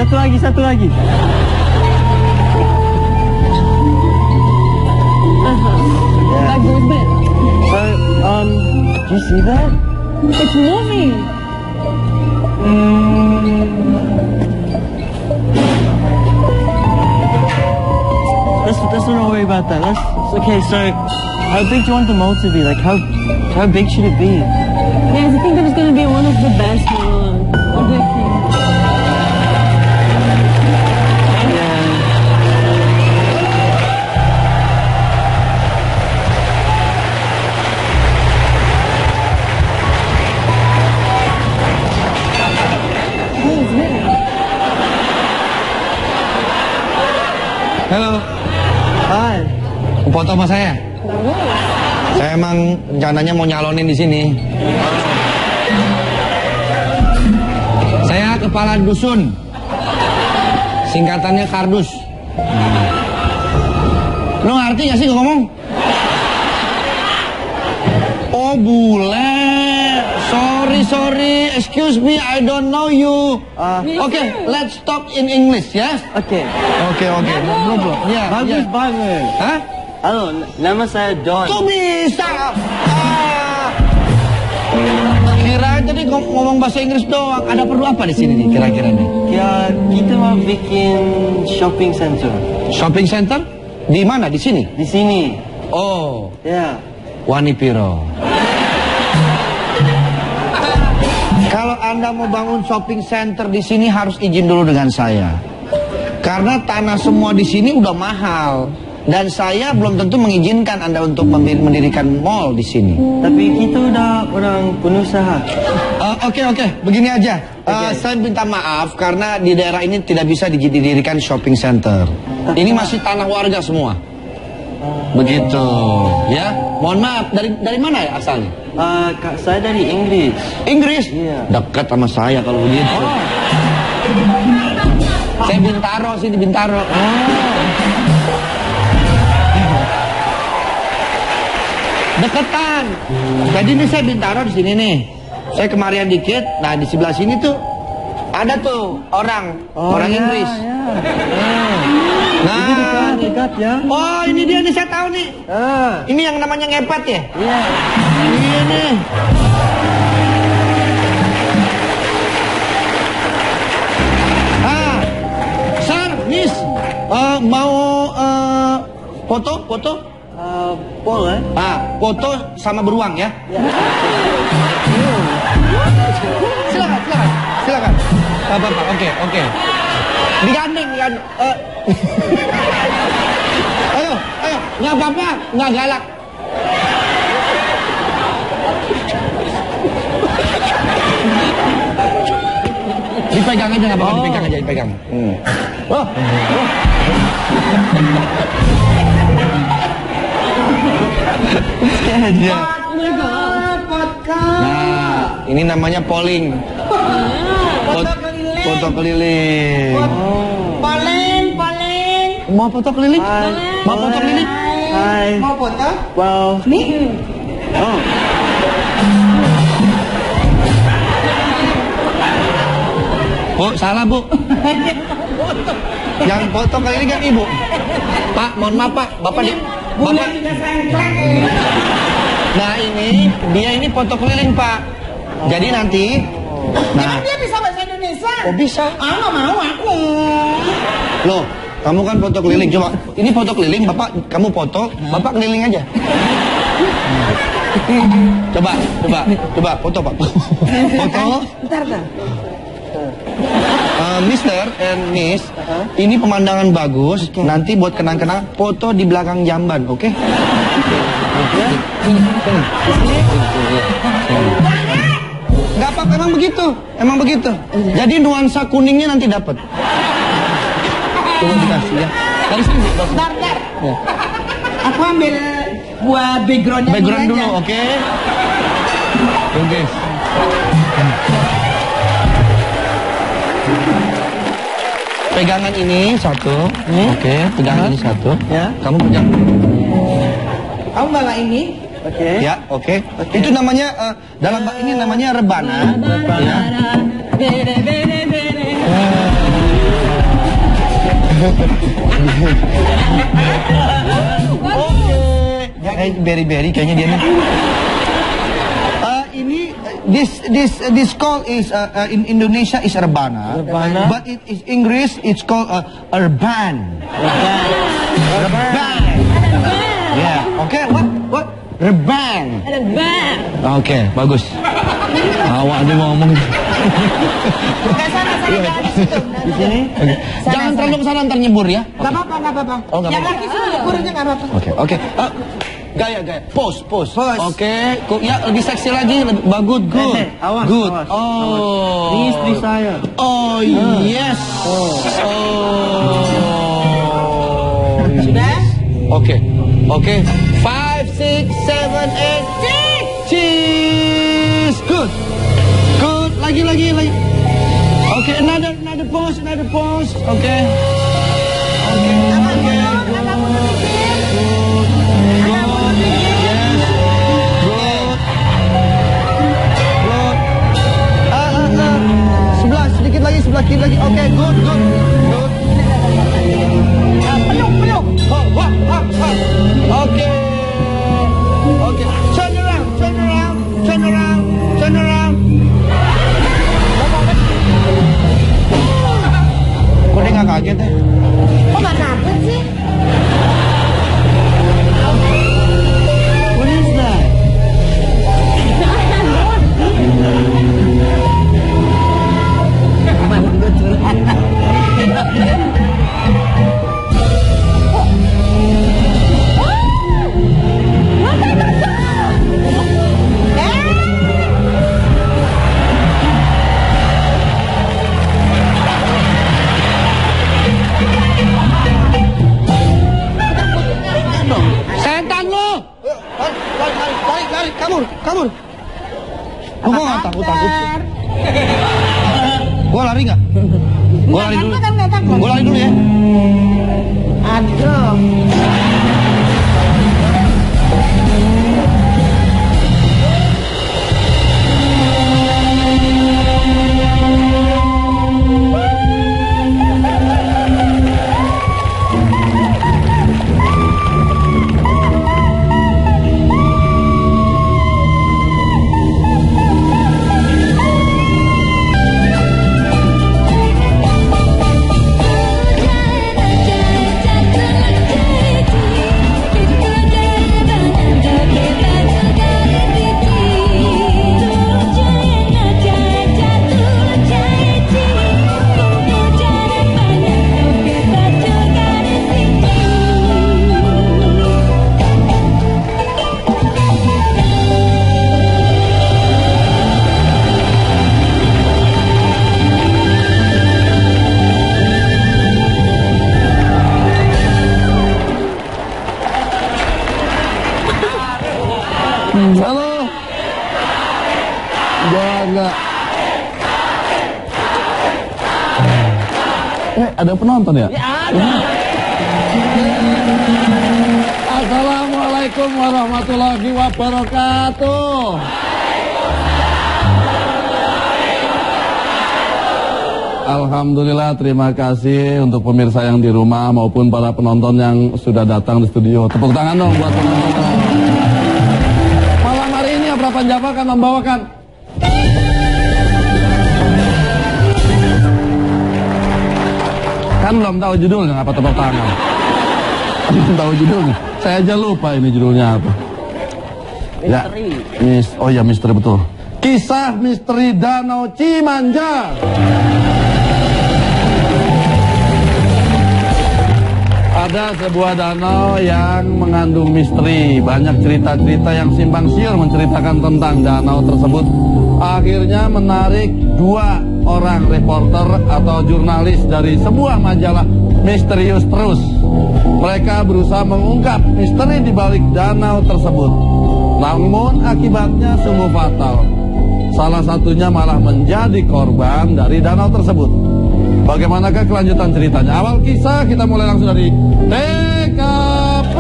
satu lagi. That goes back. So, do you see that? It's moving. Let's not worry about that. Okay, so how big do you want the mold to be? Like how big should it be? Guys, I think that is going to be one of the best objects. Halo. Hai. Foto sama saya. Saya emang rencananya mau nyalonin di sini. Saya kepala dusun. Singkatannya kardus. Lo ngerti gak sih gue ngomong? Oh bule. Sorry. Excuse me, I don't know you. Okay, let's talk in English, ya? Okay. Okay. No problem. Yeah, Bagus. Hah? Halo, nama saya Don. Kok bisa? Kirain tadi ngomong bahasa Inggris doang. Ada perlu apa di sini nih kira-kira nih? Ya, kita mau bikin shopping center. Shopping center? Di mana? Di sini? Di sini. Oh, Ya. Wanipiro. Kalau Anda mau bangun shopping center di sini harus izin dulu dengan saya. Karena tanah semua di sini udah mahal. Dan saya belum tentu mengizinkan Anda untuk mendirikan mall di sini. Tapi kita udah orang pengusaha. Oke. Begini aja. Saya minta maaf karena di daerah ini tidak bisa didirikan shopping center. Ini masih tanah warga semua. Begitu, ya. Mohon maaf. Dari mana ya asalnya? Saya dari Inggris. Inggris? Iya. Dekat sama saya kalau begitu. Saya Bintaro sih, di Bintaro. Deketan. Jadi ini saya Bintaro di sini nih. Saya kemarian dikit. Nah di sebelah sini tuh ada tuh orang Inggris. Nah, Ini dekat ya. oh ini dia nih, saya tahu nih. Ini yang namanya ngepet ya? Iya. Iya nih. Sir, Miss, mau foto? Boleh. Foto sama beruang ya? Silakan. Bapak, oke. Digandeng. Ayo, nggak apa-apa, nggak galak. Dipegang aja nggak apa-apa, dipegang. Nah, ini namanya polling. Foto keliling. Paling. Mau foto keliling? Mau foto keliling? Hai. Mau foto? Wow. Nih. Oh. Bu, salah bu. Yang foto keliling kan ibu. Pak, mohon maaf pak, bapak di. Bapak. Nah dia ini foto keliling pak. Jadi nanti. Emang dia bisa bahasa Indonesia? Oh bisa. Nggak mau aku. Loh, kamu kan foto keliling. Coba, ini foto keliling, bapak, kamu foto, bapak keliling aja. Coba, foto pak. Foto. Bentar. Mister and Miss, ini pemandangan bagus. Nanti buat kenang-kenang, foto di belakang jamban, oke? Gak apa, emang begitu. Jadi nuansa kuningnya nanti dapat. Coba dikasih ya. Dari sini. Bentar. Ya. Aku ambil buat backgroundnya Background dulu, aja. oke? Oke. Pegangan ini satu, oke. Pegangan ini satu. Ya. Kamu pegang. Kamu bawa ini. Oke. Ya, oke. Itu namanya ini namanya rebana. Ya. Berry kayaknya dia nih. Ini this call is in Indonesia is Urbana, but it is English it's called urban. Urban. Yeah. Okay. What? Urban. Oke, bagus. Awak dia ngomong. Sana Di sini? Jangan terlalu kesana ntar nyebur ya. Gak apa-apa. Oh, nggak Yang apa-apa. laki suruh nyeburnya gak apa-apa. Oke. Gaya. Pose. Oke. Ya, lebih seksi lagi, lebih bagus. Good. Awas, Good. awas. Oh. Ini istri saya. Oh, yes. Oh. Sudah? Oke. 5, 6, 7, 8. Cheese. Good. Lagi. Oke, another pose. Oke. Sebelah kiri lagi. Oke, good. Peluk. Oke. Turn around. Kok dia nggak kaget ya? Kok gak takut sih? What is that? Setan lu! Lari, kabur. Kok nggak takut? Gua lari nggak? Gua lari dulu. Nggak takut. Gua lari dulu ya. Aduh. Halo. Enggak. Ada penonton ya? Assalamualaikum warahmatullahi wabarakatuh. Alhamdulillah, terima kasih untuk pemirsa yang di rumah maupun para penonton yang sudah datang di studio. Tepuk tangan dong buat penonton. Malam hari ini Abrapan Java akan membawakan kan belum tahu judulnya, apa tepuk tangan? Belum tahu judulnya. Saya aja lupa ini judulnya apa. Misteri. Ya, misteri betul. Kisah Misteri Danau Cimanjang. Ada sebuah danau yang mengandung misteri. Banyak cerita-cerita yang simpang siur menceritakan tentang danau tersebut. Akhirnya menarik 2 orang reporter atau jurnalis dari sebuah majalah misterius terus. Mereka berusaha mengungkap misteri di balik danau tersebut. Namun akibatnya sungguh fatal. Salah satunya malah menjadi korban dari danau tersebut. Bagaimanakah kelanjutan ceritanya? Awal kisah kita mulai langsung dari TKP.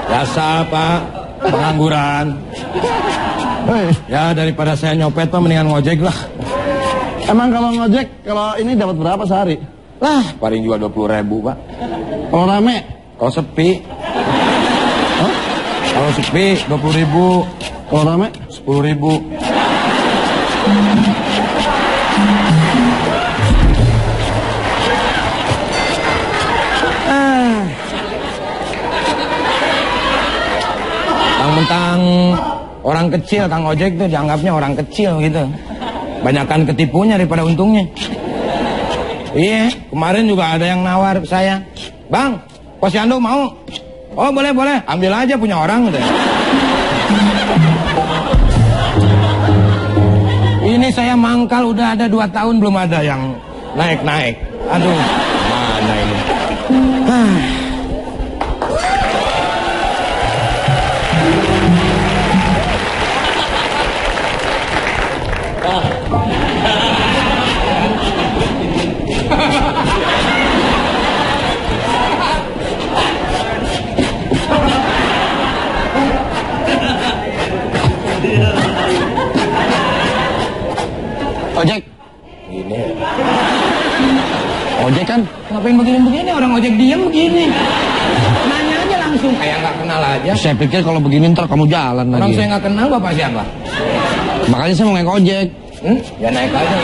Biasa Pak, pengangguran. Hei, Ya daripada saya nyopet Pak, mendingan ngojek lah. emang kalau ngojek, kalau ini dapat berapa sehari? Lah, paling juga 20.000 Pak. Kalau rame? Kalau sepi, Hah? kalau sepi 20.000, Kalau rame? 10.000. Mentang orang kecil, Kang Ojek tuh dianggapnya orang kecil gitu. Banyakan ketipunya daripada untungnya. Iya, kemarin juga ada yang nawar saya. Bang, posyandu mau? Oh boleh, ambil aja punya orang gitu. Ini saya mangkal udah ada 2 tahun belum ada yang naik-naik. Aduh, mana ini? Ojek? Ini. Ojek kan? Ngapain begini-begini orang ojek diam begini? Nanya aja langsung kayak nggak kenal aja. Saya pikir kalau begini ntar kamu jalan Orang lagi. saya nggak kenal bapak siapa? Makanya saya mau naik ojek. Ya naik aja.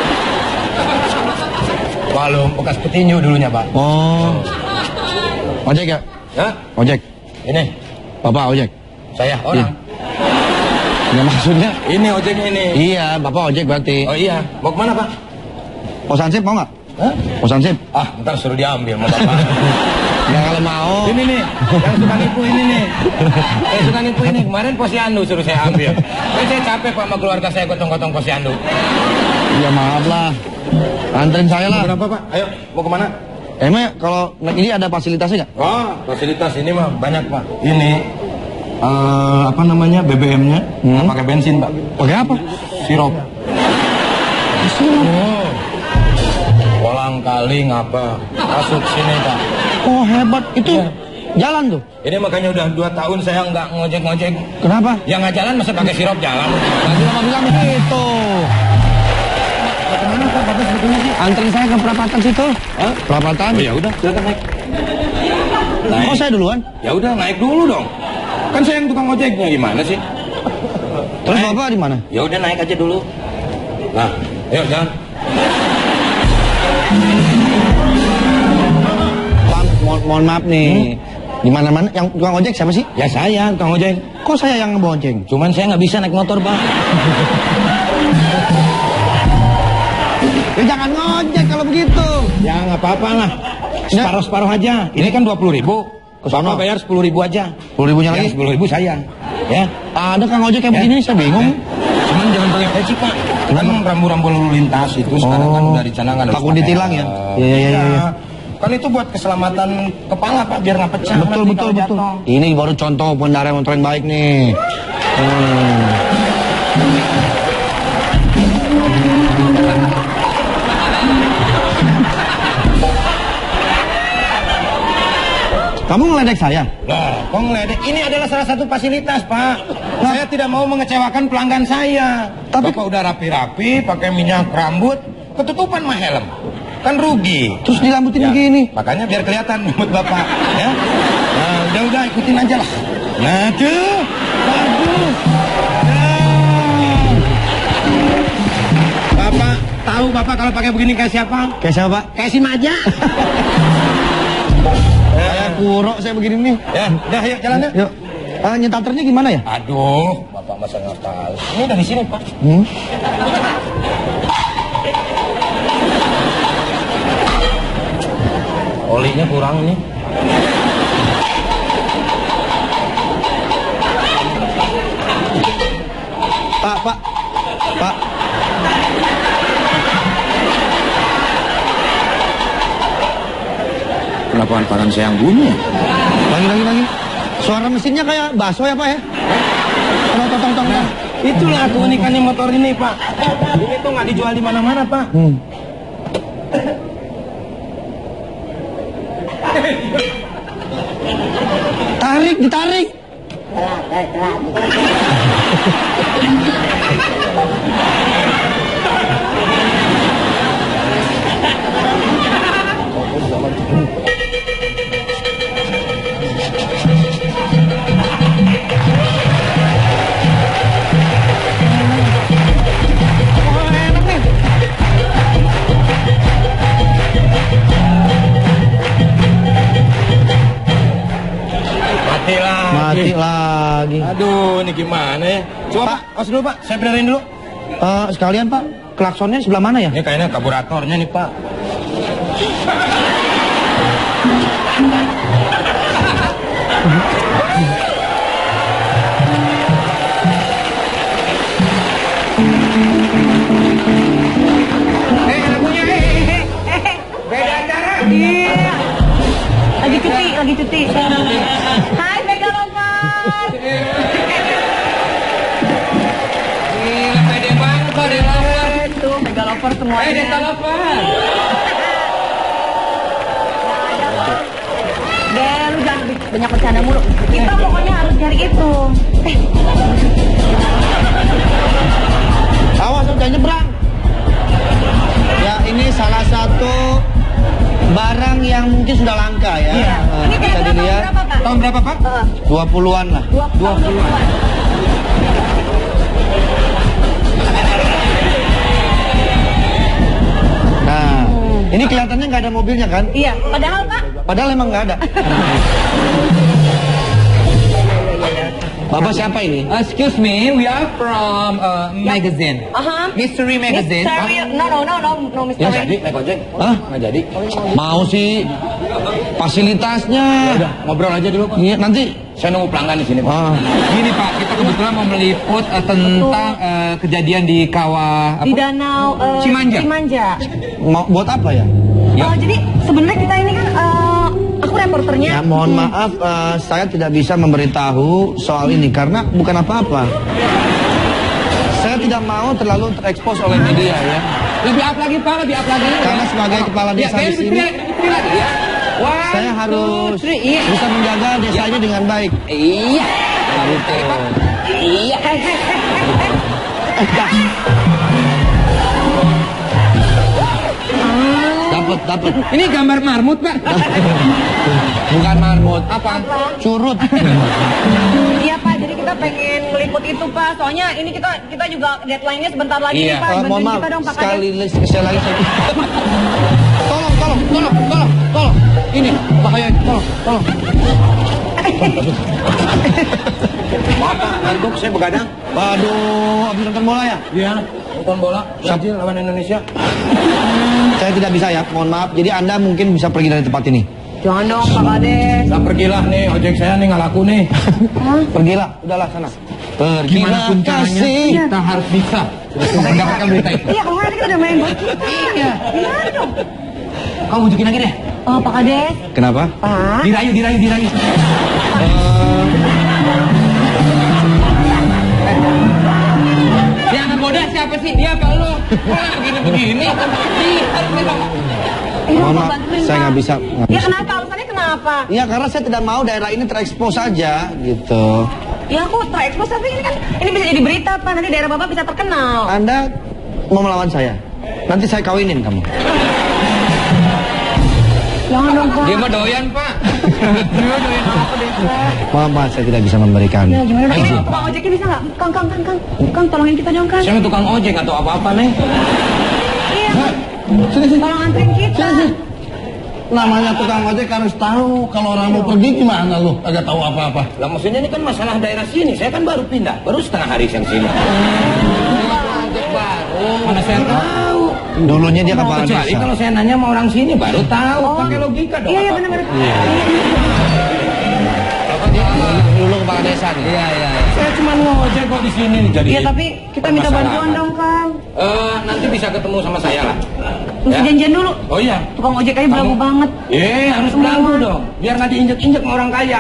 Walau bekas petinju dulunya pak. Oh. Ojek ya? Ya, Ojek. ini Bapak ojek. saya orang. Ya maksudnya? Ini ojeknya ini. Iya, Bapak ojek berarti. Oh iya, mau kemana pak? Posansip mau nggak? Hah? Posansip? Ah, ntar suruh diambil sama bapak. Ya kalau mau. Ini nih, yang suka nipu ini nih. Yang suka nipu ini, kemarin posyandu suruh saya ambil. Saya capek pak sama keluarga saya gotong-gotong posyandu. Ya maaf lah. Anterin saya lah. Berapa pak? Ayo, mau kemana? Emang kalau naik ini ada fasilitasnya nggak? Oh, fasilitas ini mah banyak pak. Ini, apa namanya, BBM-nya, nggak pakai bensin pak. Pakai apa? Sirup. Sirup? Oh. Kolang kaling apa, masuk sini pak. Oh hebat. Itu jalan tuh. Ini makanya udah 2 tahun saya nggak ngojek-ngojek. Kenapa? Yang nggak jalan masa pakai sirup jalan. Nanti lama bilang begitu. Kemana pak bapak sebetulnya sih? Anterin saya ke perapatan situ. Hah? Perapatan. Oh ya udah, silakan naik. Kok saya duluan? Ya udah naik dulu dong. Kan saya yang tukang ojeknya gimana sih? Terus Naik. Bapak di mana? Ya udah naik aja dulu. Nah, ayo jalan. Bang, mohon maaf nih. Di mana-mana yang tukang ojek siapa sih? Ya saya tukang ojek. Kok saya yang ngebonceng? Cuman saya nggak bisa naik motor pak. Ya jangan ngojek kalau begitu. Ya nggak apa-apa lah. Separuh-separuh aja. Ini kan 20.000. Kesono. Bapak bayar 10.000 aja. 10.000-nya lagi? 10.000 saya. Ya. Ada kang ojek kayak begini, saya bingung. Cuman jangan pakai peci pak. Kan rambu-rambu lalu lintas itu sekarang kan udah dicanangkan. harus Takut pakai ditilang ya? helm. Iya. Kan itu buat keselamatan kepala pak, biar nggak pecah. Betul, nanti betul, kalau betul. jatuh. Ini baru contoh pengendara motor yang baik nih. Kamu ngeledek saya? Nah, kok ngeledek? Ini adalah salah satu fasilitas, Pak. Saya tidak mau mengecewakan pelanggan saya. Tapi- Bapak udah rapi-rapi, pakai minyak rambut, ketutupan mah helm. Kan rugi. Terus dilambutin Ya, begini. makanya biar kelihatan rambut Bapak, ya. Nah, udah ikutin aja lah. Nah, tuh. Bagus. Nah. Bapak tahu Bapak kalau pakai begini kayak siapa? Kayak siapa, Pak? Kayak si Maja. Saya kurok, saya begini nih. Ya, udah yuk jalan yuk. Yuk. Nyetaternya gimana ya? Aduh, Bapak masa nggak tahu. Ini dari sini, Pak. Olinya kurang nih. Pak. Kenapa tangan saya yang bunyi? Lagi. Suara mesinnya kayak bakso ya, Pak ya? Tong. Nah, itulah keunikannya motor ini, Pak. Ini tuh nggak dijual di mana-mana, Pak. Ditarik, ditarik. Mati lagi. Aduh, ini gimana ya? Coba Pak, awas dulu Pak, saya benerin dulu. Sekalian Pak, klaksonnya sebelah mana ya? Ini kayaknya karburatornya nih Pak. Beda acara. Iya. Lagi cuti. Hai Megalover. Gila, pede banget Pak, Megalover. Tuh, Megalover semuanya. Megalover. Deh, lu jangan banyak bercanda mulu. Kita pokoknya harus cari itu. Awas, jangan nyebrang. Ya, ini salah satu barang yang mungkin sudah langka ya. Iya. Ini Bisa kira-kira dilihat. tahun berapa, Pak? Tahun berapa Pak? 20-an lah. 20-an. Nah, ini kelihatannya nggak ada mobilnya kan? Iya, padahal Pak. Padahal emang nggak ada. Bapak siapa ini? Excuse me, we are from magazine. Mystery magazine. Mystery. No, Ya mystery. jadi, naik ojek. Hah? Nggak jadi. Mau sih fasilitasnya. Udah, ngobrol aja dulu Pak. Iya, nanti. Saya nunggu pelanggan di sini Pak. Gini Pak, kita kebetulan mau meliput tentang kejadian di kawah Di danau Cimanja. Mau buat apa ya? Jadi sebenarnya kita ini kan aku reporternya. Ya, mohon maaf, saya tidak bisa memberitahu soal ini karena bukan apa-apa. Saya tidak mau terlalu terekspos oleh media ya. Lebih up lagi Pak, lebih up lagi. Karena sebagai kepala desa di sini, lagi ya. saya harus Iya. bisa menjaga desanya dengan baik. Iya. Gitu. Iya. Dapat. Ini gambar marmut Pak. Bukan marmut. Apa? Curut. Iya Pak, jadi kita pengen meliput itu Pak. Soalnya ini kita juga deadline-nya sebentar lagi nih Pak. Mohon Bantuin maaf, kita dong Pak Kades. sekali lagi saya. Tolong. Ini bahaya. Tolong. Maaf Pak, ngantuk saya begadang. Waduh, habis nonton bola ya? Iya, nonton bola. Brazil lawan Indonesia. Saya tidak bisa ya, mohon maaf. Jadi Anda mungkin bisa pergi dari tempat ini. Jangan dong Pak Kades. Lah pergilah nih, ojek saya nih nggak laku nih. Pergilah, udahlah sana. Gimana pun caranya kasih. kita harus bisa mendapatkan berita itu. Iya, kalau nanti kita udah main buat kita. Iya dong. Kamu bujukin lagi deh. Oh Pak Kades. Kenapa? Pak. Dirayu. Yang ngegoda siapa sih? Dia apa lu? Begini. Mohon maaf, saya nggak bisa. Ya kenapa? Alasannya kenapa? Iya, karena saya tidak mau daerah ini terekspos saja, gitu. Ya aku terekspos tapi ini bisa jadi berita Pak. Nanti daerah Bapak bisa terkenal. Anda mau melawan saya? Nanti saya kawinin kamu. Jangan dong Pak. Dia mah doyan Pak. Maaf, saya tidak bisa memberikan. Ya gimana dong? Ini tukang ojeknya bisa nggak? Kang, tolongin kita dong Kang. Saya mah tukang ojek atau apa-apa nih. Iya. Tolong anterin kita. Namanya tukang ojek harus tahu kalau orang mau pergi gimana lu? Agak tahu apa-apa. Lah maksudnya ini kan masalah daerah sini. Saya kan baru pindah, baru setengah hari yang sini. Mana saya tahu. Dulunya dia kepala Kecuali desa. kalau saya nanya sama orang sini baru tahu. Pakai logika dong. Iya apa? benar-benar. Dulu kepala desa nih. Iya. Saya cuma ngojek kok di sini jadi. Iya tapi kita minta bantuan dong Kang. Nanti bisa ketemu sama saya lah. Mesti janjian dulu. Oh iya. Tukang ojek aja belagu banget. Harus belagu dong. Biar nggak diinjek-injek sama orang kaya.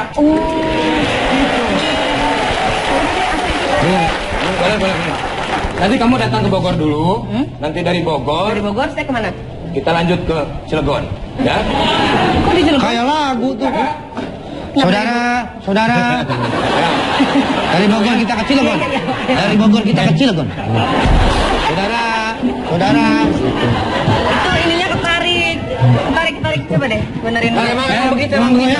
Boleh. Nanti kamu datang ke Bogor dulu. Nanti dari Bogor Dari Bogor saya kemana? kita lanjut ke Cilegon. Ya. Kok di Cilegon? Kayak lagu tuh. Saudara. Dari Bogor kita ke Cilegon. Dari Bogor kita ke Cilegon. Saudara. Itu ininya ketarik. Ketarik. Coba deh, benerin dulu. Emang begitu emang ya.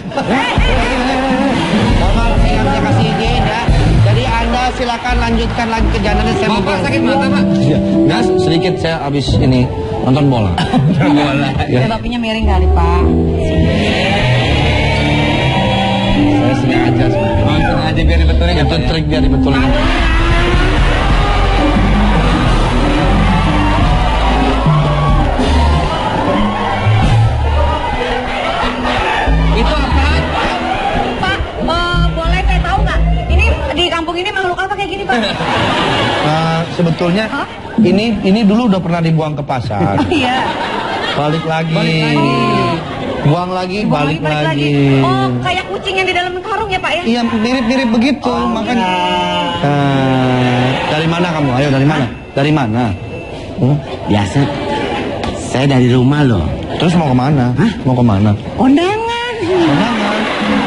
Bapak saya nggak bisa kasih izin ya. Jadi Anda silakan lanjutkan lagi perjalanannya. Saya mau Bapak sakit mata, Pak. Iya. Nggak, sedikit saya habis ini nonton bola. Ya, bapinya miring kali, Pak. Saya sengaja. Sengaja biar dibetulin. Itu trik biar dibetulin. Itu apa? Pak, boleh saya tahu nggak? Ini di kampung ini makhluk apa kayak gini, Pak? Sebetulnya ini dulu udah pernah dibuang ke pasar. Iya. Balik lagi. Buang lagi, balik lagi. Oh, kayak kucing yang di dalam karung ya, Pak ya? Iya, mirip-mirip begitu, makanya. Dari mana kamu? Ayo, dari mana? Dari mana? Biasa. Saya dari rumah loh. Terus mau kemana? Mau kemana? Kondangan. Kondangan.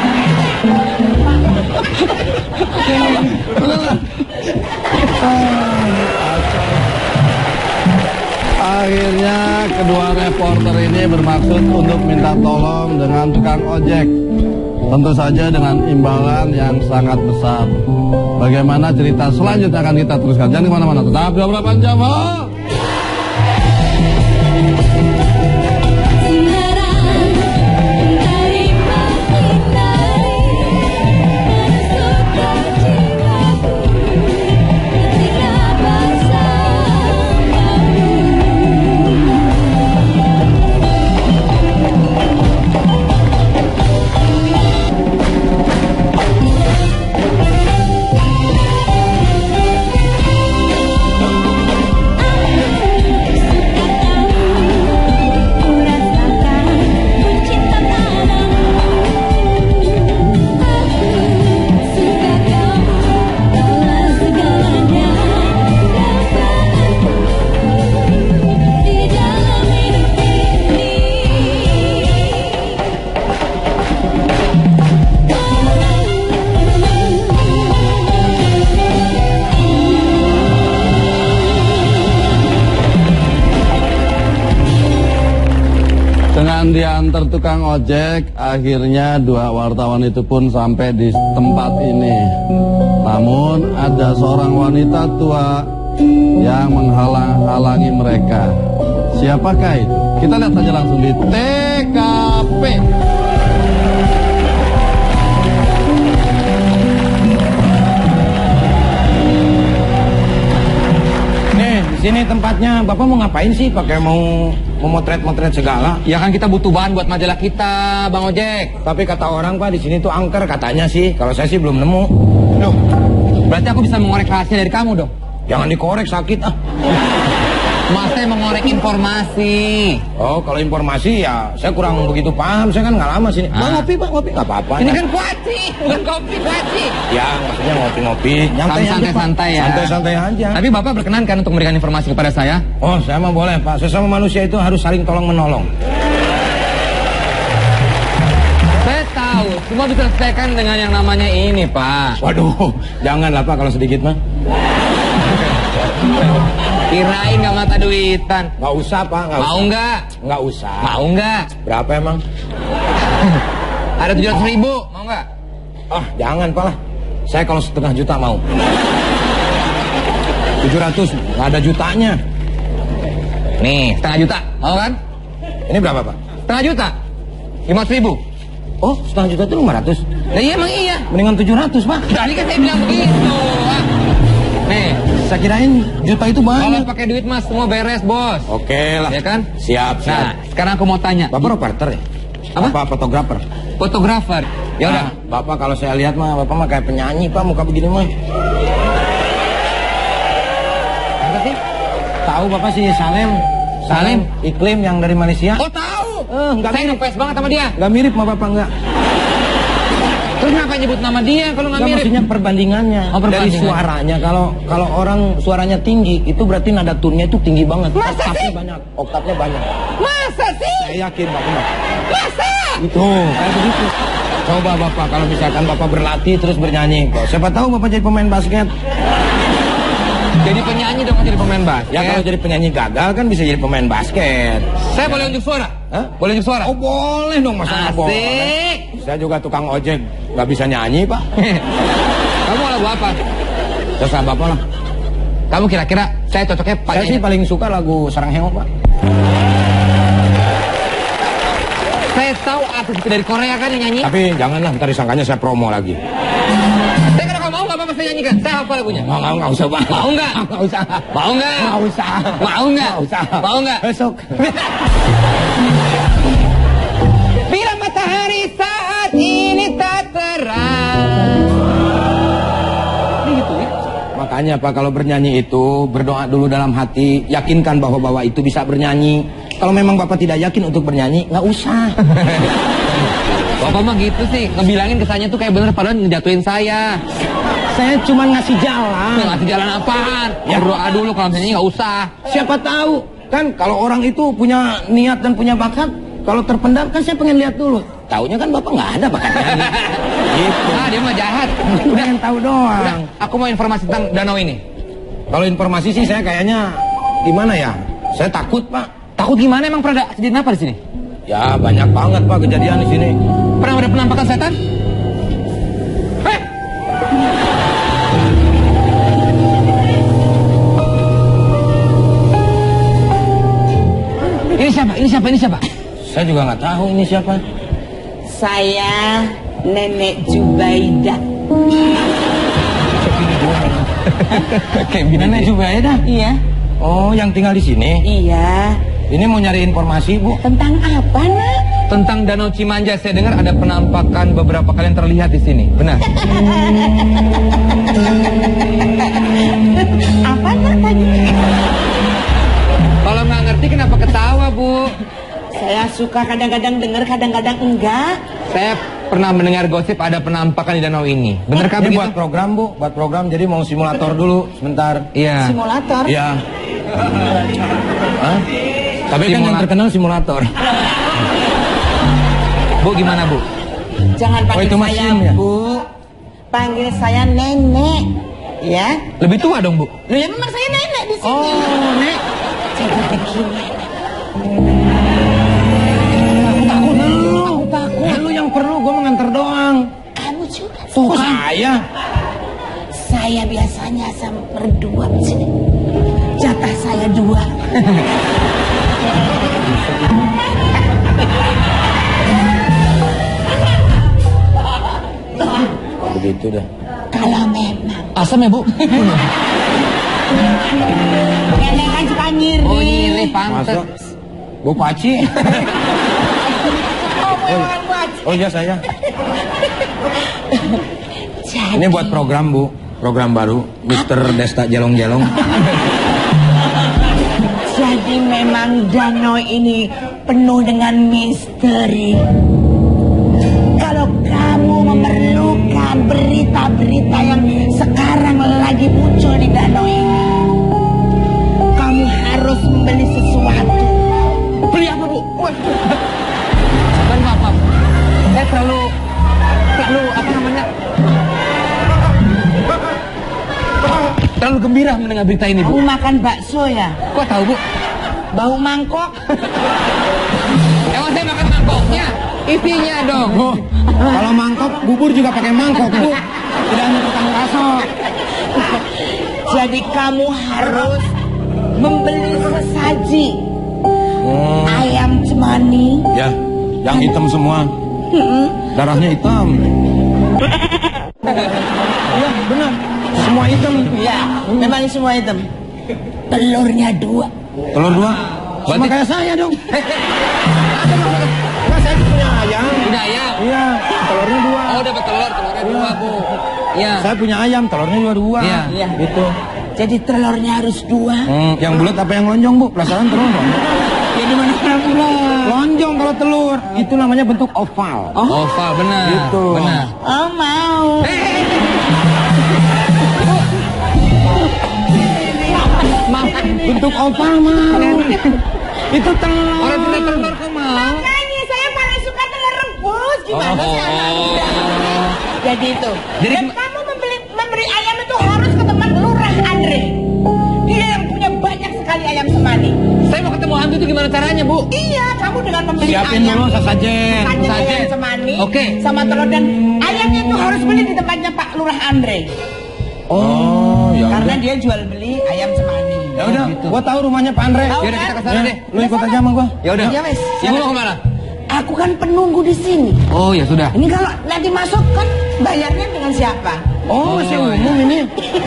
Akhirnya kedua reporter ini bermaksud untuk minta tolong dengan tukang ojek. Tentu saja dengan imbalan yang sangat besar. Bagaimana cerita selanjutnya akan kita teruskan. Jangan kemana-mana, tetap di Obrolan Jawa. Dengan diantar tukang ojek, akhirnya dua wartawan itu pun sampai di tempat ini. Namun ada seorang wanita tua yang menghalang-halangi mereka. Siapakah itu? Kita lihat saja langsung di TKP. Di sini tempatnya. Bapak mau ngapain sih? Pakai mau motret-motret segala? Ya kan kita butuh bahan buat majalah kita, Bang Ojek. Tapi kata orang Pak di sini tuh angker katanya sih. Kalau saya sih belum nemu. Loh, berarti aku bisa mengorek rahasia dari kamu dong. Jangan dikorek, sakit ah. Mas saya mengorek informasi. Oh, kalau informasi ya saya kurang begitu paham. Saya kan nggak lama sini. Bang, ngopi Pak, ngopi nggak apa-apa. Ini kan kuaci, bukan kopi, kuaci. Ya, maksudnya ngopi-ngopi. Santai-santai ya. Santai-santai aja. Tapi Bapak berkenan kan untuk memberikan informasi kepada saya? Oh, saya mah boleh Pak. Sesama manusia itu harus saling tolong-menolong. Saya tahu, semua bisa diselesaikan dengan yang namanya ini, Pak. Waduh, janganlah Pak kalau sedikit mah. Kirain gak mata duitan. Nggak usah Pak, nggak Mau usah. nggak? Nggak usah. Mau nggak? Berapa emang? Ada 700.000, mau nggak? Ah, jangan Pak lah. Saya kalau 1,5 juta mau. 700, nggak ada jutanya. Nih, 1,5 juta, mau kan? Ini berapa Pak? 1,5 juta, 500.000. Oh, 1,5 juta itu 500. Nah iya emang iya. Mendingan 700 Pak. Tadi kan saya bilang begitu. Ah. Nih, Saya kirain juta itu kalau banyak. pakai duit mas semua beres bos. Oke lah. Ya kan? Siap, siap. Nah, sekarang aku mau tanya. Bapak reporter ya? Apa? Fotografer? Fotografer. Ya udah. Nah, Bapak kalau saya lihat mah, Bapak mah kayak penyanyi Pak, muka begini mah. Apa sih? Tahu Bapak sih Salem? Salem? Iklim yang dari Malaysia? Oh tahu. Enggak Saya mirip. ngefans banget sama dia. Enggak mirip sama Bapak enggak? Terus kenapa nyebut nama dia kalau nggak Enggak, mirip? maksudnya perbandingannya. Oh, Dari perbandingan. suaranya. Kalau orang suaranya tinggi, itu berarti nada tune-nya itu tinggi banget. Masa Oktavnya sih? banyak. Oktavnya banyak. Masa sih? Saya yakin Bapak. Masa? Itu, kayak begitu. Coba Bapak, kalau misalkan Bapak berlatih terus bernyanyi, siapa tahu Bapak jadi pemain basket. Jadi penyanyi dong, jadi pemain basket. Ya kalau jadi penyanyi gagal kan bisa jadi pemain basket. Saya boleh unjuk suara? Hah? Boleh unjuk suara? Oh boleh dong, masa nggak boleh? Asik. Saya juga tukang ojek, nggak bisa nyanyi Pak. Kamu mau lagu apa? Terserah Bapak lah. Kamu kira-kira saya cocoknya Saya pakai sih paling suka lagu Sarang Heo Pak. Saya tahu artis itu dari Korea kan yang nyanyi. Tapi janganlah, ntar disangkanya saya promo lagi. Saya kalau kamu mau nggak apa-apa saya nyanyikan. Saya hafal lagunya. Nggak usah Pak. Mau nggak? Nggak usah. Mau nggak? Nggak usah. Mau nggak? Nggak usah. Mau nggak? Besok. Bila matahari saat ini tak terang. Ini gitu ya. Makanya Pak, kalau bernyanyi itu berdoa dulu dalam hati, yakinkan bahwa Bapak itu bisa bernyanyi. Kalau memang Bapak tidak yakin untuk bernyanyi, nggak usah. Bapak mah gitu sih, ngebilangin kesannya tuh kayak bener padahal ngejatuhin saya. Saya cuma ngasih jalan. Ngasih jalan apaan? Ya berdoa dulu, kalau misalnya nggak usah. Siapa tahu kan kalau orang itu punya niat dan punya bakat, kalau terpendam kan saya pengen lihat dulu. Taunya kan Bapak nggak ada bakatnya. Gitu. Ah, dia mah jahat. Udah yang tahu doang. Udah, aku mau informasi tentang danau ini. Kalau informasi sih saya kayaknya gimana ya? Saya takut Pak. Takut gimana emang pernah ada kejadian apa di sini? Ya banyak banget Pak kejadian di sini. Pernah ada penampakan setan? Hei! Ini siapa? Ini siapa? Ini siapa? Saya juga nggak tahu ini siapa. Saya Nenek Jubaidah. Nenek Jubaidah. Iya. Oh, yang tinggal di sini. Iya. Ini mau nyari informasi, Bu. Tentang apa, Nak? Tentang Danau Cimanja, saya dengar ada penampakan beberapa kali yang terlihat di sini. Benar? Apa, Nak, tadi? Kalau nggak ngerti kenapa ketawa, Bu? Saya suka kadang-kadang dengar, kadang-kadang enggak. Saya pernah mendengar gosip ada penampakan di danau ini. Benarkah Ini begitu? buat program, Bu. Buat program, jadi mau simulator dulu sebentar. Iya. Simulator? Iya. Hah? Tapi kan yang terkenal simulator. Bu, gimana, Bu? Jangan panggil itu saya, mesinnya. Bu. Panggil saya Nenek. Ya? Lebih tua dong, Bu. Loh, ya memang saya nenek di sini. Oh, Nek. Jadi begini. Aku takut. Lu yang perlu, gue mau nganter doang. Kamu juga. Kok saya? Saya biasanya sama berdua di sini. Jatah saya 2. Begitu dah. Kalau memang Asam ya, Bu? nenek kan suka ngiri. Oh, ini pantes. Masuk. Bu Paci. Oh iya saya. Jadi, Ini buat program, Bu. Program baru, Mr. Desta Jelong-Jelong. jadi memang danau ini penuh dengan misteri. Kalau kamu memerlukan berita-berita yang sekarang lagi muncul di danau ini, kamu harus membeli sesuatu. Beli apa, Bu? Beli apa, Bu? Saya terlalu apa namanya? Terlalu gembira mendengar berita ini, Bu. Kamu makan bakso ya? Kok tahu, Bu? Bau mangkok? Emang saya makan mangkoknya? Isinya dong. Bu, kalau mangkok, bubur juga pakai mangkok, Bu. Tidak hanya tukang bakso. Jadi kamu harus membeli sesaji. Ayam cemani. Ya, yang hitam semua. Darahnya hitam. Iya, benar. Semua hitam. Ya, memang semua hitam. Telurnya 2. Telur 2. Sama kayak saya dong. Nah, saya punya ayam. Punya ayam. Iya, telurnya 2. Oh, dapat telurnya 2, Bu. Iya. Saya punya ayam, telurnya juga 2. Iya. Iya. Gitu. Jadi telurnya harus 2. Yang bulat apa yang lonjong, Bu? Penasaran telur lonjong? Jadi mana bulat? Lonjong kalau telur. Itu namanya bentuk oval. Oval, benar. Gitu. Benar. Oh mau. Bentuk oval, Mang. Itu telur. Orang tidak telur kok mau. Makanya saya paling suka telur rebus. Gimana sih anak muda? Jadi itu. Jadi Dan kamu memberi ayam itu harus ke tempat Lurah Andre. Dia yang punya banyak sekali ayam semani. saya mau ketemu hantu itu gimana caranya, Bu? Iya, kamu dengan membeli Siapin ayam. dulu sesajen. Ayam semani. Oke. Sama telur dan ayamnya itu harus beli di tempatnya Pak Lurah Andre. Oh, ya Karena udah. dia jual beli ayam semani. Ya udah, gua tahu rumahnya Pak Andre. Tahu. Yaudah kita ke sana deh. Lu ikut aja sama gua. Ya udah. Ya wes. Ibu mau kemana? Aku kan penunggu di sini. Oh ya sudah. Ini kalau nanti masuk kan bayarnya dengan siapa? Oh, masih umum ini.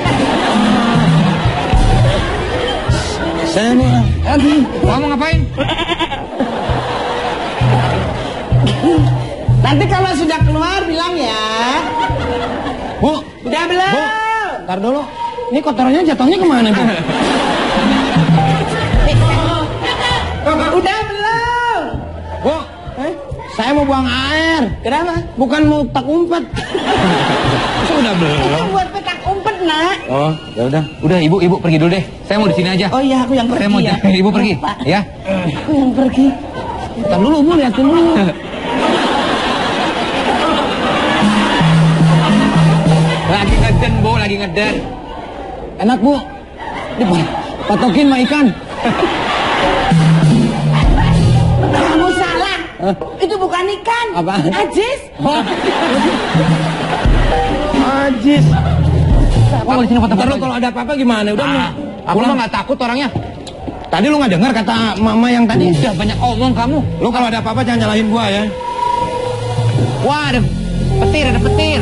Saya nih. Aduh, kamu ngapain? Nanti kalau sudah keluar bilang ya. Bu, Udah belum? Bu, ntar dulu. Ini kotorannya jatuhnya kemana, Bu? Udah belum? Bu, saya mau buang air. Kenapa? Bukan mau tak umpet. Sudah belum? Itu buat petak umpet, nak. Oh, ya udah. Udah ibu pergi dulu deh. Saya mau di sini aja. Oh iya, aku yang pergi Saya mau ya. ibu pergi, Lupa. ya. Aku yang pergi. Ntar dulu, Bu, liatin dulu. Lagi ngeden, Bu, lagi ngeden. Enak, Bu. Dipatokin sama ikan. Kamu salah. Itu bukan ikan. Apaan? Ajis. Ajis. Kamu di sini foto-foto Ntar lu aja. kalau ada apa-apa gimana? Udah, Aku mah nggak takut orangnya. Tadi lu nggak dengar kata mama yang tadi? Udah banyak omong kamu. Lu kalau ada apa-apa jangan nyalahin gua ya. Wah, ada petir, ada petir.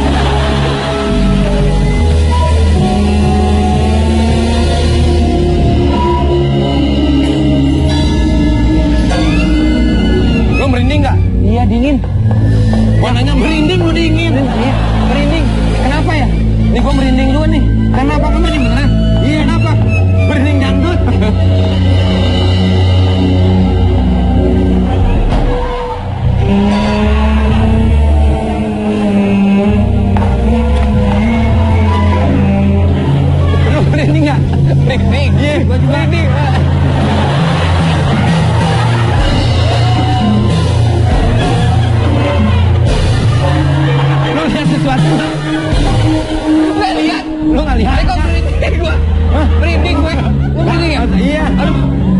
Lu merinding nggak? Iya dingin. Gua nanya merinding lu dingin. Iya, merinding. Kenapa ya? Nih gua merinding dulu nih. Kenapa kamu merinding beneran? Iya, kenapa? Merinding dangdut. Lu merinding nggak? Merinding. Iya, gua juga. Merinding. Lu lihat sesuatu? Nggak lihat. Lu nggak lihat? Kok merinding gua? Hah? Merinding gue. Lu merinding ya? Iya. Aduh.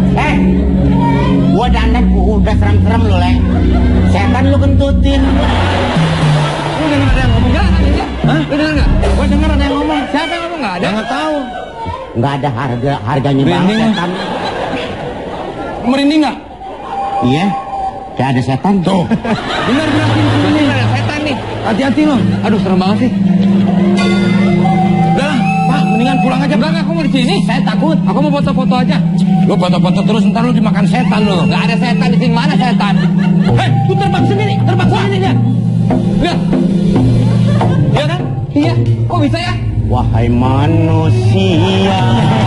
Gua dandan udah serem-serem lu, Le. Setan lu kentutin. Lu denger ada yang ngomong nggak? Hah? Lu denger nggak? Gua denger ada yang ngomong. Siapa yang ngomong nggak ada? Nggak tahu. Nggak ada harganya Merinding. banget setan. Merinding nggak? Iya. Kayak ada setan. Tuh. Bener berarti Ini ada setan nih. hati-hati lo. Aduh serem banget sih. Udah lah, Pak, mendingan pulang aja. Enggak, aku mau di sini. Saya takut. Aku mau foto-foto aja. Lo foto-foto terus ntar lo dimakan setan lo. Nggak ada setan di sini. Mana setan? Hei, lu terbang sendiri lihat. Lihat. Iya kan? Iya. Kok bisa ya? Wahai manusia.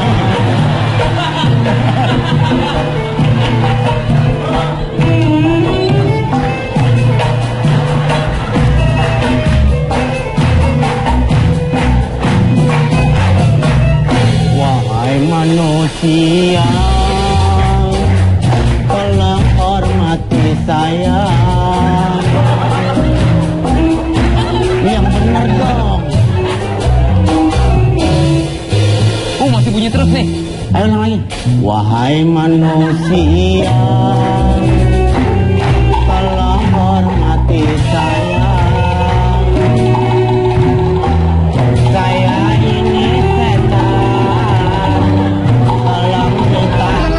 Wahai manusia, tolong hormati saya. Yang benar dong. Masih bunyi terus nih. Ayo ulang lagi. Wahai manusia, tolong hormati saya. Saya ini setan. Tolong kita.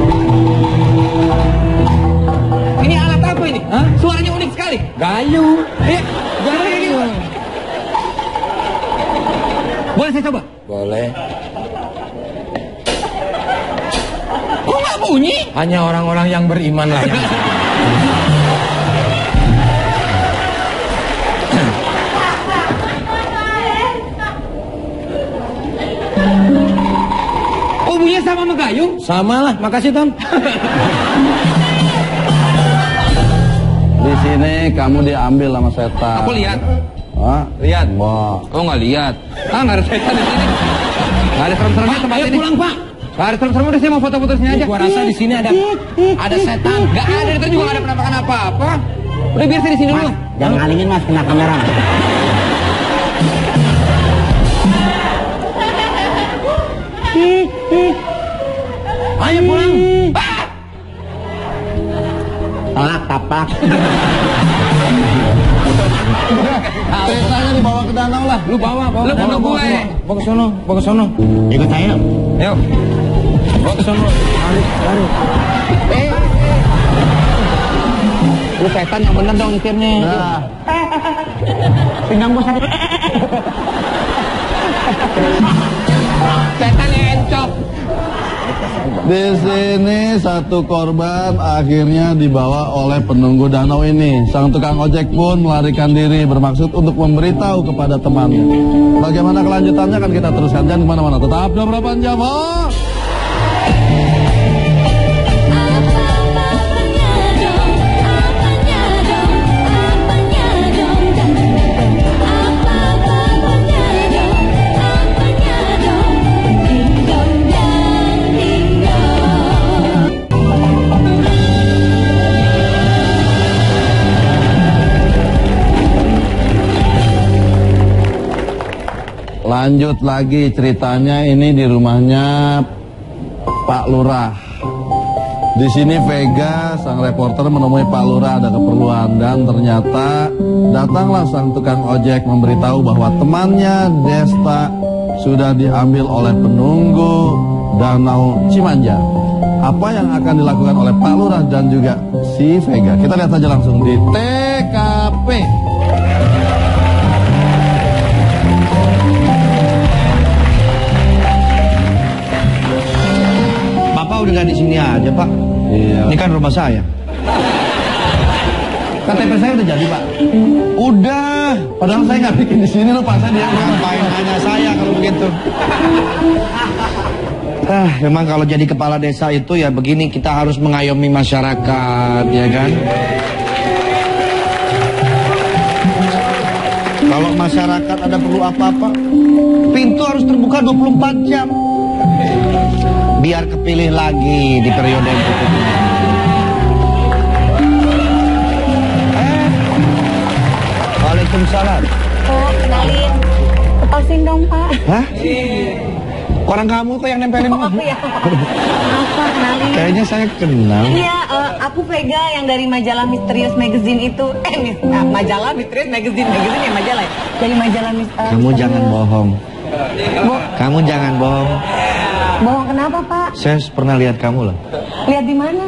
Ini alat apa ini? Hah? Suaranya unik sekali. Gayu. Gayu. Boleh saya coba? Boleh. Kok nggak bunyi? Hanya orang-orang yang beriman lah yang Oh bunyinya sama sama gayung? sama lah. Makasih Tom. Di sini kamu diambil sama setan. Aku lihat. Hah? Lihat. Wah. Oh nggak lihat. Ah nggak ada setan di sini. Nggak ada serem-seremnya tempat Ayo ini. pulang Pak. Nggak ada serem-serem udah saya mau foto-foto sini aja. Gua rasa di sini ada setan. Nggak ada itu juga nggak ada penampakan apa-apa. Udah biar saya di sini dulu. Jangan ngalingin mas, kena kamera. Ayo pulang. Tapak. Ceritanya dibawa ke danau lah. Lu bawa. Lu bunuh gue. Bawa ke sono. Ikut saya. Ayo. Bawa ke sono. Lari. Lu setan yang bener dong nyetirnya. Nah. Pinggang gua sakit. Setan yang encok. Di sini satu korban akhirnya dibawa oleh penunggu danau ini. Sang tukang ojek pun melarikan diri bermaksud untuk memberitahu kepada temannya. Bagaimana kelanjutannya akan kita teruskan, jangan kemana-mana. Tetap 28 jam. Oh! Lanjut lagi ceritanya, ini di rumahnya Pak Lurah. Di sini Vega, sang reporter, menemui Pak Lurah ada keperluan dan ternyata datanglah sang tukang ojek memberitahu bahwa temannya Desta sudah diambil oleh penunggu Danau Cimanjang. Apa yang akan dilakukan oleh Pak Lurah dan juga si Vega? Kita lihat saja langsung di TKP. Bapak udah nggak di sini aja, Pak. Iya. Ini kan rumah saya. KTP saya udah jadi, Pak. Udah. Padahal saya nggak bikin di sini loh, Pak. Saya dia Ngapain nanya saya kalau begitu? Memang kalau jadi kepala desa itu ya begini, kita harus mengayomi masyarakat, ya kan? Kalau masyarakat ada perlu apa-apa, pintu harus terbuka 24 jam. Biar kepilih lagi di periode berikutnya. Waalaikumsalam. Oh, kenalin. Lepasin dong, Pak. Hah? Orang kamu kok yang nempelin Oh, aku ya. Maaf, Pak, kenalin. Kayaknya saya kenal. Iya, aku Vega yang dari majalah Misterius Magazine itu. Majalah Misterius Magazine ya majalah ya? Dari majalah Kamu jangan bohong. Kamu jangan bohong. Bohong kenapa, Pak? Saya pernah lihat kamu loh. Lihat di mana?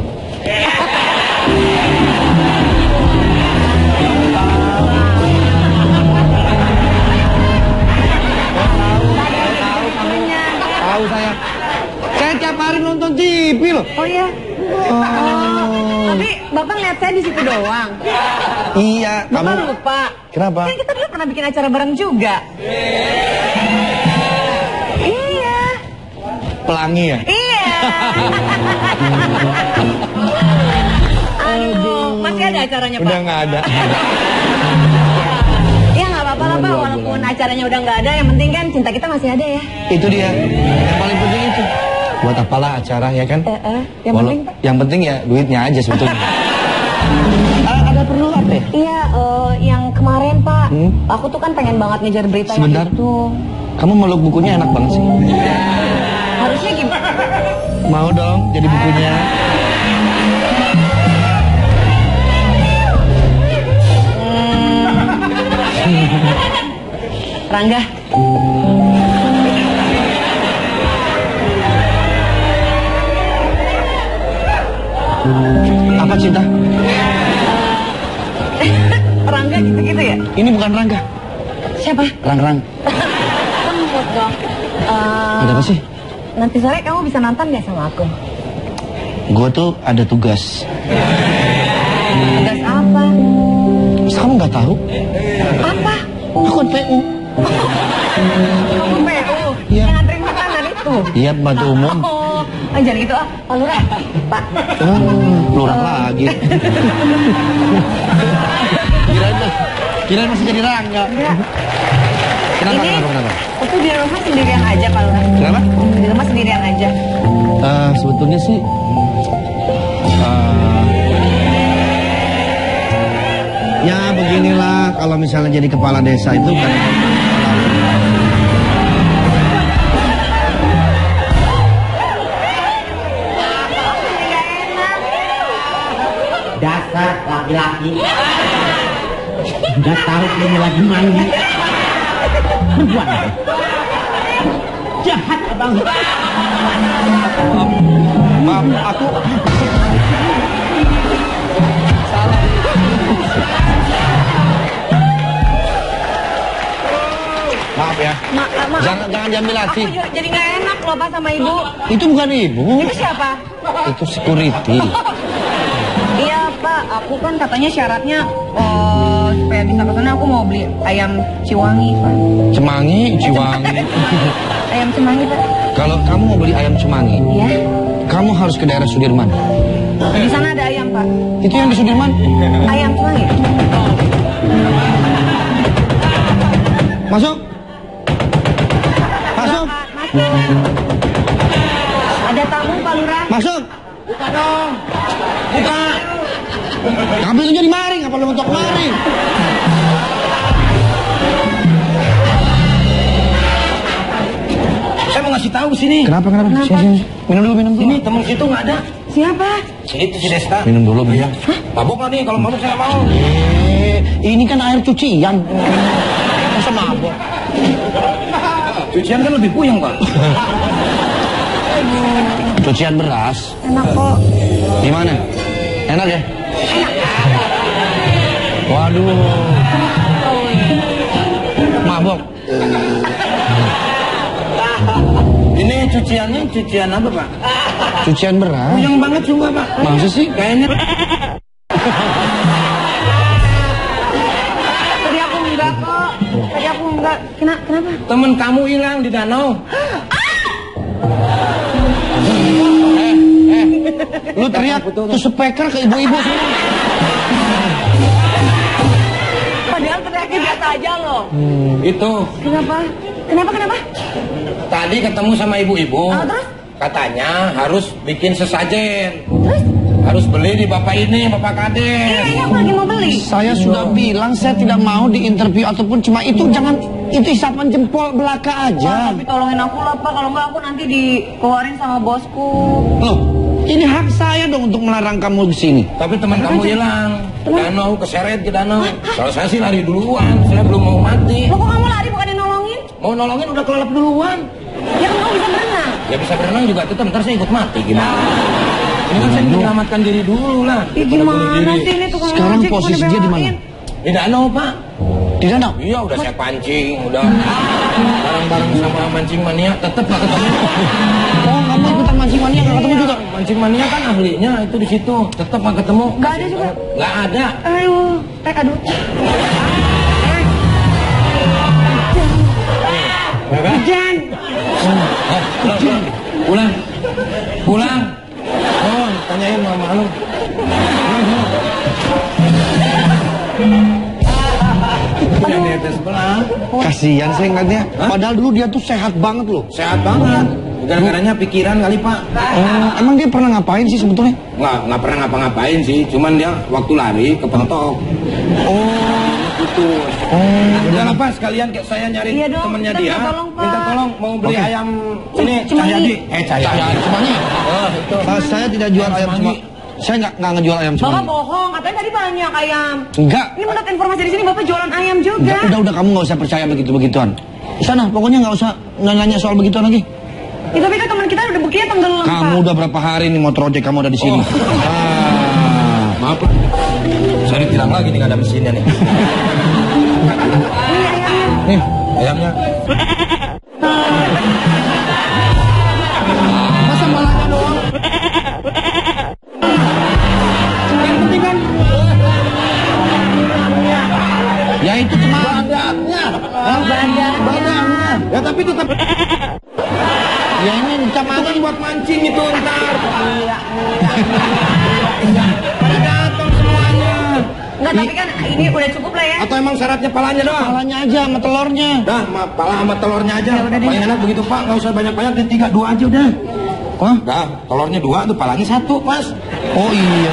Tahu saya. Saya tiap hari nonton TV loh. Oh ya. Tapi Bapak lihat saya di situ doang. Iya, Bapak kamu. lupa. Kenapa? Kan kita dulu pernah bikin acara bareng juga. Iya. Pelangi ya? Iya. Aduh, masih ada acaranya, Pak? Udah nggak ada. Ya nggak apa-apa lah, Pak. Walaupun acaranya udah nggak ada, yang penting kan cinta kita masih ada ya. Itu dia. Yang paling penting itu. Buat apalah acara ya kan? Yang penting, Pak. Yang penting ya duitnya aja sebetulnya. Ada perlu apa ya? Iya, yang kemarin, Pak. Aku tuh kan pengen banget ngejar berita Sebentar. yang itu. Kamu meluk bukunya enak banget sih. Harusnya gimana? Mau dong jadi bukunya. Rangga. Apa cinta? Rangga gitu-gitu ya? Ini bukan Rangga. Siapa? Rang-rang. Lembut dong. Ada apa sih? Nanti sore kamu bisa nonton gak sama aku? Gue tuh ada tugas. Tugas apa? Masa kamu nggak tahu? Apa? Aku kan PU. Kamu PU? Iya. Yang nganterin makanan itu? Iya, pembantu umum. Oh, jangan gitu ah. Pak Lurah. Pak. Lurah lagi. Kirain masih jadi Rangga. Enggak. Kenapa, Ini kenapa? aku di rumah sendirian aja, Pak Lurah. Kenapa? Di rumah sendirian aja. Sebetulnya sih ya beginilah, kalau misalnya jadi kepala desa itu kan laki-laki. Udah tahu ini lagi mandi. Berbuat jahat abang. Maaf, aku salah. Maaf ya. Jangan diambil hati. Aku juga jadi nggak enak loh Pak sama Ibu. Itu bukan ibu. Itu siapa? Itu security. Iya Pak, aku kan katanya syaratnya supaya bisa kesana aku mau beli ayam Ciwangi Pak. Cemangi, Ciwangi. Ayam Ciwangi Pak. Kalau kamu mau beli ayam Cemangi, Iya. kamu harus ke daerah Sudirman. Di sana ada ayam Pak. Itu yang di Sudirman. Ayam Ciwangi. Masuk. Masuk. Masuk. Ada tamu Pak Lurah. Masuk. Buka dong. Buka. Kamu itu jadi maring, apa lu mentok maring? Saya mau ngasih tahu sini. Kenapa? Sini. Minum dulu. Ini temen situ nggak ada. Siapa? Itu si Desta. Minum dulu, Bang. Mabuk nggak nih? Kalau mabuk saya nggak mau. Ini kan air cucian. Masa mabok? Cucian kan lebih puyeng, Pak. Cucian beras. Enak kok. Gimana? Enak ya? Waduh. Mabok. Ini cuciannya cucian apa, Pak? Cucian beras. Puyeng banget juga, Pak. Masa sih? Kayaknya. Tadi aku enggak kok. Tadi aku enggak. Kenapa? Temen kamu hilang di danau. Lu teriak tuh speaker ke ibu-ibu semua. Padahal teriaknya biasa aja loh. Itu. Kenapa? Tadi ketemu sama ibu-ibu. Terus? Katanya harus bikin sesajen. Terus? Harus beli di bapak ini, bapak Kades. Ini aku lagi mau beli. Saya sudah bilang saya tidak mau diinterview ataupun cuma itu, jangan itu isapan jempol belaka Wah, aja. tapi tolongin aku lah Pak, kalau enggak aku nanti dikeluarin sama bosku. Loh, ini hak saya dong untuk melarang kamu di sini. Tapi teman kamu hilang. Ke danau, keseret ke danau. Kalau saya sih lari duluan. Saya belum mau mati. Lo kok kamu lari bukan nolongin? Mau nolongin udah kelelep duluan. Ya kan kamu bisa berenang. Ya bisa berenang juga tetap, ntar saya ikut mati gimana? Ini kan saya menyelamatkan diri dulu lah. Ya gimana sih ini tukang Sekarang ojek, posisi mau dia di mana? dibelain. Di danau, Pak. Di danau? Iya, udah saya pancing, udah bareng-bareng sama mancing mania, tetap nggak ketemu. Oh, kamu ikutan mancing mania nggak ketemu juga? Mancing mania kan ahlinya itu di situ, tetap nggak ketemu. Nggak ada juga? Nggak ada. Aduh, aduh. Hujan. Pulang. Oh, tanyain mama lu. Yang di atas sebelah. Kasihan saya ngeliatnya. Padahal dulu dia tuh sehat banget loh. Sehat banget. Gara-garanya pikiran kali, Pak. Oh, emang dia pernah ngapain sih sebetulnya? Nggak pernah ngapa-ngapain sih. Cuman dia waktu lari kepentok. Oh, Gitu. Udah lah, Pak, sekalian saya nyari Iya dong, temennya kita dia. minta tolong, Pak. Minta tolong mau beli Oke. ayam ini Cemani. Cahyadi. Cahyadi. Cemangi. Oh, itu. Saya tidak jual ayam cuma. Saya nggak ngejual ayam Bapak cuma. bohong, katanya tadi banyak ayam. Enggak. Ini menurut informasi di sini Bapak jualan ayam juga. Udah kamu nggak usah percaya begitu-begituan. Di sana pokoknya nggak usah nanya soal begituan lagi. Ya, tapi kan teman kita udah buktinya tenggelam, Kamu Pak. udah berapa hari nih motor ojek kamu ada di sini? Maaf, Pak. Saya ditilang lagi nih nggak ada mesinnya nih. Nih, ayamnya. Masa malahnya doang? Yang penting kan ya itu cuma badannya. Badannya. Ya tapi tetap. Ya ini Kan buat mancing itu ntar. Pada datang semuanya. Enggak, tapi kan ini udah cukup lah ya. Atau emang syaratnya palanya doang? palanya aja sama telurnya. Dah, pala sama telurnya aja. udah deh. Paling enak begitu, Pak. Nggak usah banyak-banyak, deh, 3, 2 aja udah. Hah? Dah, telurnya 2 tuh, palanya 1, Mas. Oh iya.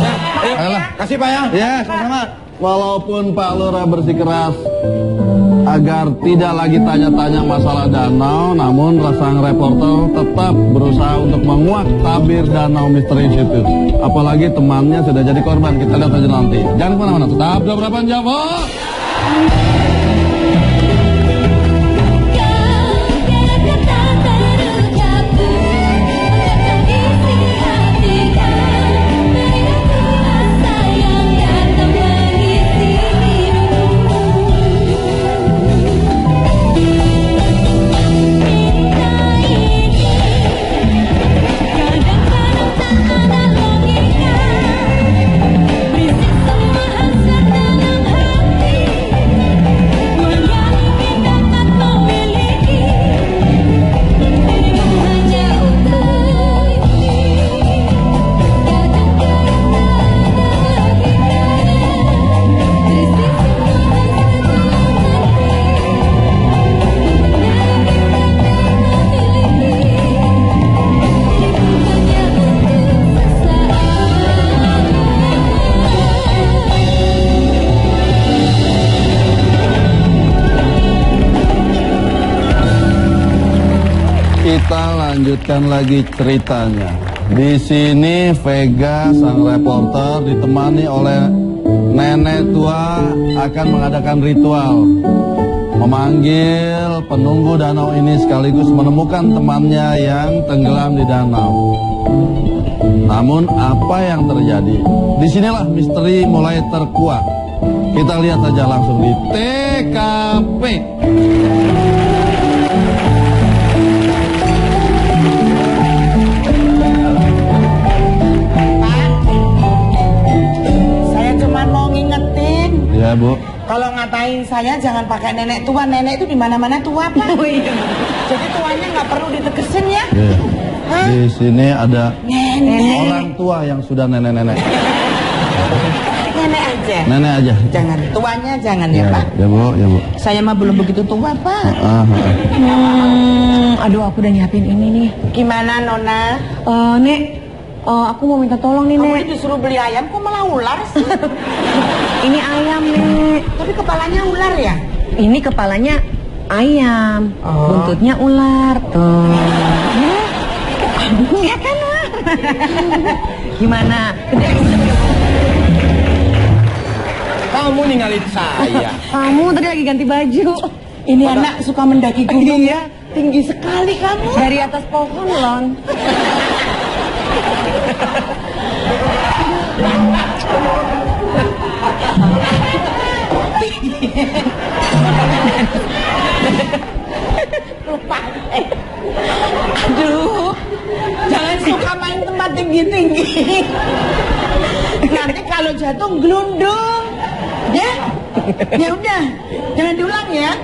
Ayo, Ayolah. kasih Pak ya. Ya, sama-sama. Walaupun Pak Lurah bersikeras agar tidak lagi tanya-tanya masalah danau, namun sang reporter tetap berusaha untuk menguak tabir danau misterius itu. Apalagi temannya sudah jadi korban. Kita lihat aja nanti. Jangan kemana-mana, tetap di Obrolan Java. Kita lanjutkan lagi ceritanya. Di sini Vega sang reporter ditemani oleh nenek tua akan mengadakan ritual memanggil penunggu danau ini sekaligus menemukan temannya yang tenggelam di danau. Namun apa yang terjadi? Disinilah misteri mulai terkuak. Kita lihat saja langsung di TKP. Ya, Bu. Kalau ngatain saya jangan pakai nenek tua. Nenek itu di mana-mana tua, Pak. Oh iya. Jadi tuanya nggak perlu ditekesin ya. Ya. Hah? Di sini ada Nenek. orang tua yang sudah nenek-nenek. Nenek aja. Nenek aja. Jangan, tuanya jangan ya, Pak. Ya, Bu, ya, Bu. Saya mah belum begitu tua, Pak. Aduh, aku udah nyiapin ini nih. Gimana, Nona? Nek, aku mau minta tolong nih, Kamu Nek. disuruh beli ayam, kok malah ular sih? Ini ayam, Nek. Tapi kepalanya ular ya? Ini kepalanya ayam, Oh. buntutnya ular. Tuh. Ya kan, Wak? Gimana? Kamu ninggalin saya. Kamu tadi lagi ganti baju. Ini anak suka mendaki gunung ya? Tinggi sekali kamu. Dari atas pohon, Lon. Lupa. Aduh, jangan suka main tempat tinggi-tinggi. Nanti kalau jatuh gelundung, ya? Ya udah, jangan diulang ya.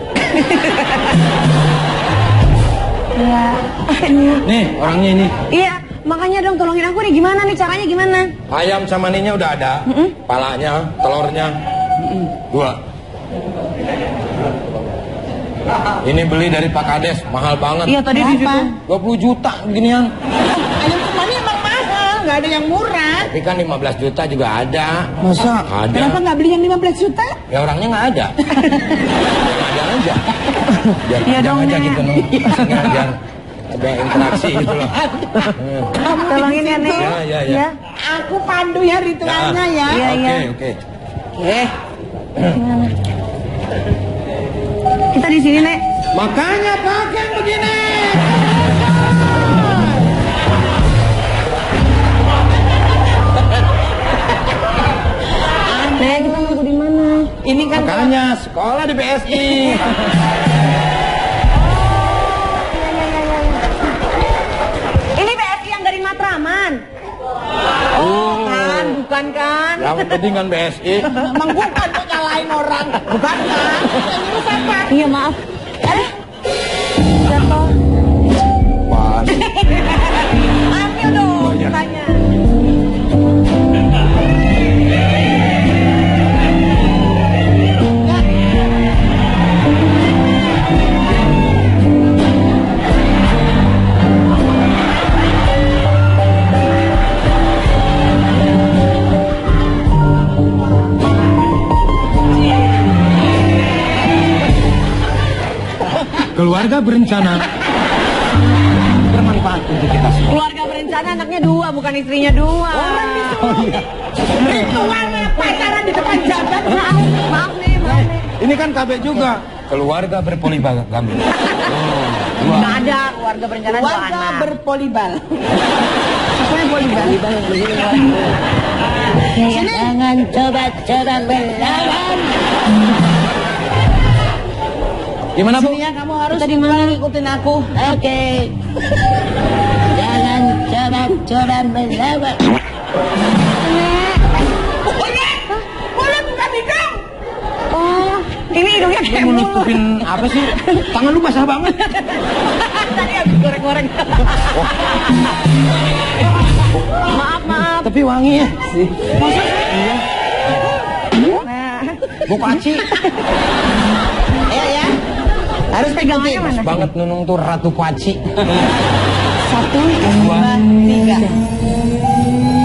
Iya. Nih, orangnya ini. Iya, makanya dong tolongin aku nih. Gimana nih caranya gimana? Ayam sama ininya udah ada. Palanya, telurnya. 2. Ini beli dari Pak Kades, mahal banget. Iya, tadi di situ. Berapa? 20 juta ginian. Ayam kemana emang mahal, nggak ada yang murah. Tapi kan 15 juta juga ada. Masa? Ada. Kenapa nggak beli yang 15 juta? Ya orangnya nggak ada. Ada aja. Biar Iya panjang dong, aja Nek. gitu nih. Biar ada interaksi gitu loh. Kamu Tolongin ya, Nek. Ya. Aku pandu ya ritualnya ya. Iya, iya. Oke. Gimana? Kita di sini, Nek. Makanya pakai yang begini. Nek, kita nunggu di mana? Ini kan Makanya sekolah di BSI. Ini BSI yang dari Matraman. Oh, kan, bukan kan? Yang penting kan BSI. emang bukan kok nyalain orang. Bukan kan? Ini siapa? Iya, maaf. Jatuh. Pas. Ambil dong, tanya. Keluarga berencana bermanfaat untuk kita semua. Keluarga berencana anaknya 2, bukan istrinya 2. Oh iya. Ritualnya pacaran di depan jabat. Maaf nih. Ini kan KB juga. Keluarga berpoligami. Nggak ada keluarga berencana 2 Keluarga anak. berpolibal. Pokoknya polibal. Jangan coba-coba melawan. Gimana Bu? Sini ya, kamu harus Kita di mana? ikutin aku. Oke. Jangan coba-coba melawan. Boleh buka hidung. Oh, ini hidungnya kayak Mau mulut. nutupin apa sih? Tangan lu basah banget. Tadi habis goreng-goreng. Maaf. Tapi wangi ya. Iya. Nah, Bu Paci. Ya. Harus pegangannya ikutin. mana? Banget Nunung tuh Ratu Paci. 1, 2, 3.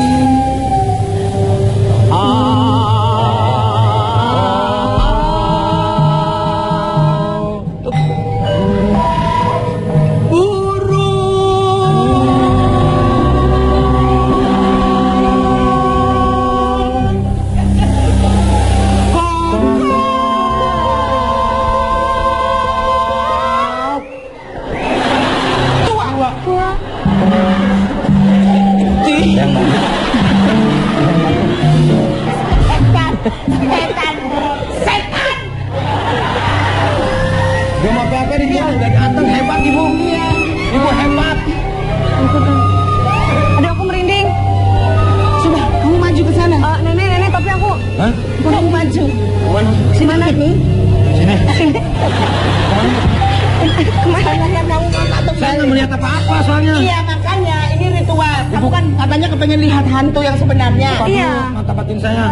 Setan. Gak mau apa-apa nih, udah ganteng, hebat Ibu. Ibu hebat. aduh aku merinding. Coba kamu maju ke sana. Nenek, tapi aku Hah? Kamu maju. Kemana? mana nih? Sini. Kemana? Kamu Saya nggak melihat apa-apa soalnya. Iya makanya ini ritual. Kamu kan katanya kepengen lihat hantu yang sebenarnya. Iya. Mata batin saya.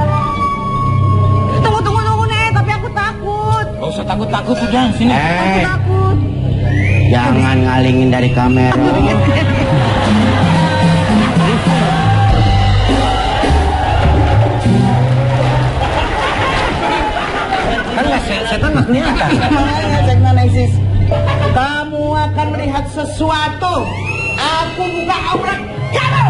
Tunggu nih, tapi aku takut. Gak usah takut-takut udah, sini. Aku takut. Jangan ngalingin dari kamera. Kan nggak setan nggak kelihatan. Makanya cek analisis. Kamu akan melihat sesuatu. Aku buka aurat kamu.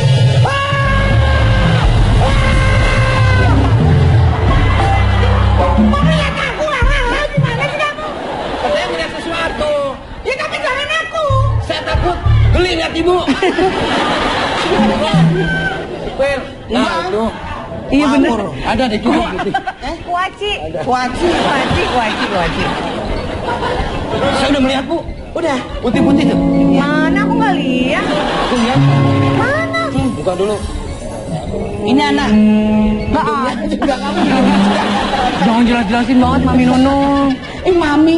Mau lihat aku? Gimana sih kamu? Katanya melihat sesuatu. Ya tapi jangan aku. Saya takut. Geli lihat Ibu. Super. Nah itu. Iya bener. Mamur. Ada di kiri putih. Kuaci. Kuaci. Kuaci. Saya udah melihat Bu. Udah. Putih-putih tuh. Mana aku nggak lihat. Tuh lihat. Mana? Buka dulu. Ini anak. Nggak ada. Juga kamu. Jangan jelas-jelasin banget Mami Nunung. Mami.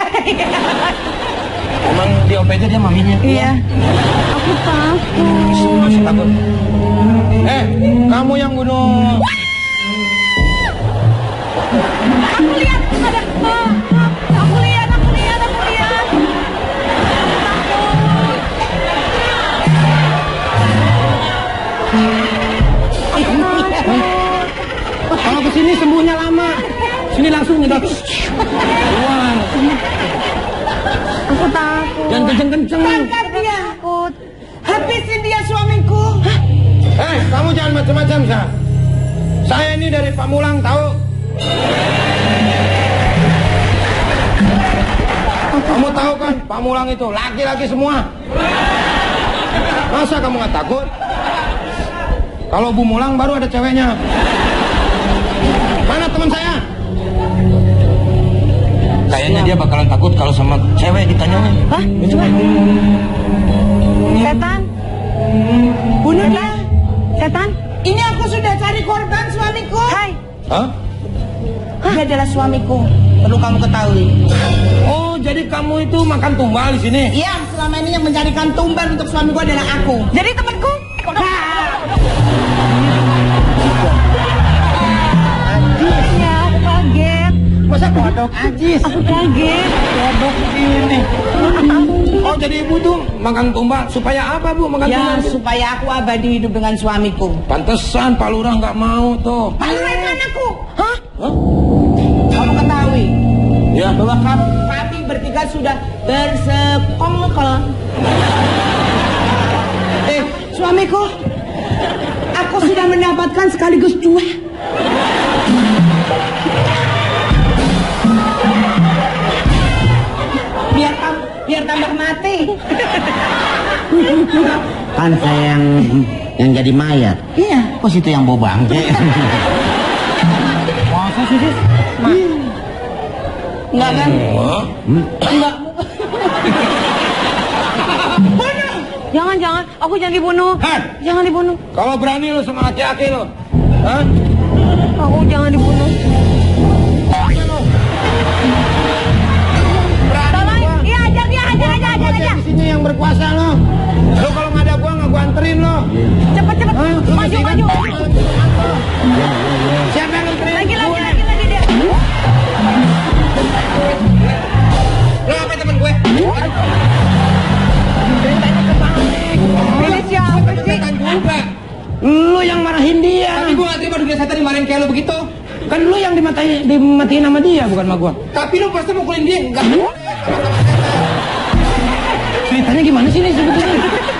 Emang di OPJ dia maminya. Iya. Aku takut. Masih takut. Kamu yang bunuh. Aku lihat ada. Aku lihat. Kalau kesini sembuhnya lama. Sini langsung nyedot. Keluar. Aku takut. Jangan kenceng-kenceng. Angkat dia. Takut. Habisin dia suamiku. Kamu jangan macam-macam, Saya ini dari Pamulang, tahu? Kamu tahu kan, Pamulang itu laki-laki semua. Masa kamu nggak takut? Kalau Bu Mulang baru ada ceweknya. Mana teman saya? Kayaknya dia bakalan takut kalau sama cewek ditanyanya. Hah? Coba. Setan. Bunuh dia. Setan. Ini aku sudah cari korban suamiku. Hai. Hah? Dia adalah suamiku. Perlu kamu ketahui. Oh, jadi kamu itu makan tumbal di sini? Iya, selama ini yang mencarikan tumbal untuk suamiku adalah aku. Jadi temanku. Ya, aku kaget. Masa kodok ajis? Aku kaget. Kodok ini. Oh, jadi ibu tuh makan tumbal supaya apa Bu makan Ya, tumbal? supaya aku abadi hidup dengan suamiku. Pantesan Pak Lurah nggak mau tuh. Paling anakku. Hah? Hah? Kamu ketahui, Ya. bahwa kami bertiga sudah bersekongkol. Suamiku, aku sudah mendapatkan sekaligus dua. Biar tambah mati. Kan saya yang jadi mayat. Iya. Kok situ yang bawa bangke? Masa sih, Sis? Enggak kan? Enggak. Jangan, aku jangan dibunuh. Jangan dibunuh. Kalau berani lo sama laki-laki lo. Hah? Aku jangan dibunuh. Tolong, iya ajar dia, ajar. Di sini yang berkuasa lo. Lo kalau nggak ada gua anterin lo. Cepet, maju. Siapa yang anterin? Lagi dia. Lo apa temen gue? Ini siapa sih? Juga. Lu yang marahin dia. Tapi gue gak terima dunia setan dimarahin kayak lo begitu. Kan lu yang dimatiin sama dia, bukan sama gua. Tapi lo pasti mukulin dia. Enggak. Ceritanya gimana sih nih sebetulnya?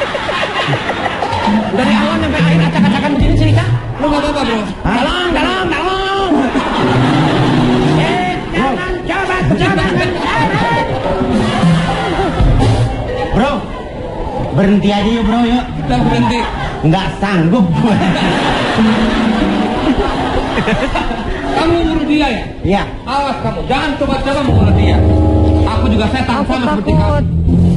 Dari awal sampai akhir acak-acakan begini cerita. Lo gak apa-apa bro. Dalam. Jangan, coba. Bro, berhenti aja yuk bro yuk. Kita berhenti. Nggak sanggup gue. Kamu ngurus dia ya? Iya. Awas kamu, jangan coba-coba mengurus dia. Aku juga setan Aku sama seperti takut. kamu.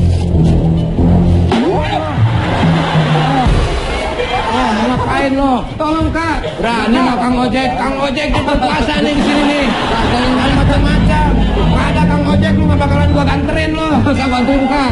Ngapain lo? Tolong kak. Berani nggak Kang Ojek? Kang Ojek dia berkuasa nih di sini nih. Jangan macam-macam. Nggak ada Kang Ojek lu nggak bakalan gua ganterin lo. Saya bantuin kak.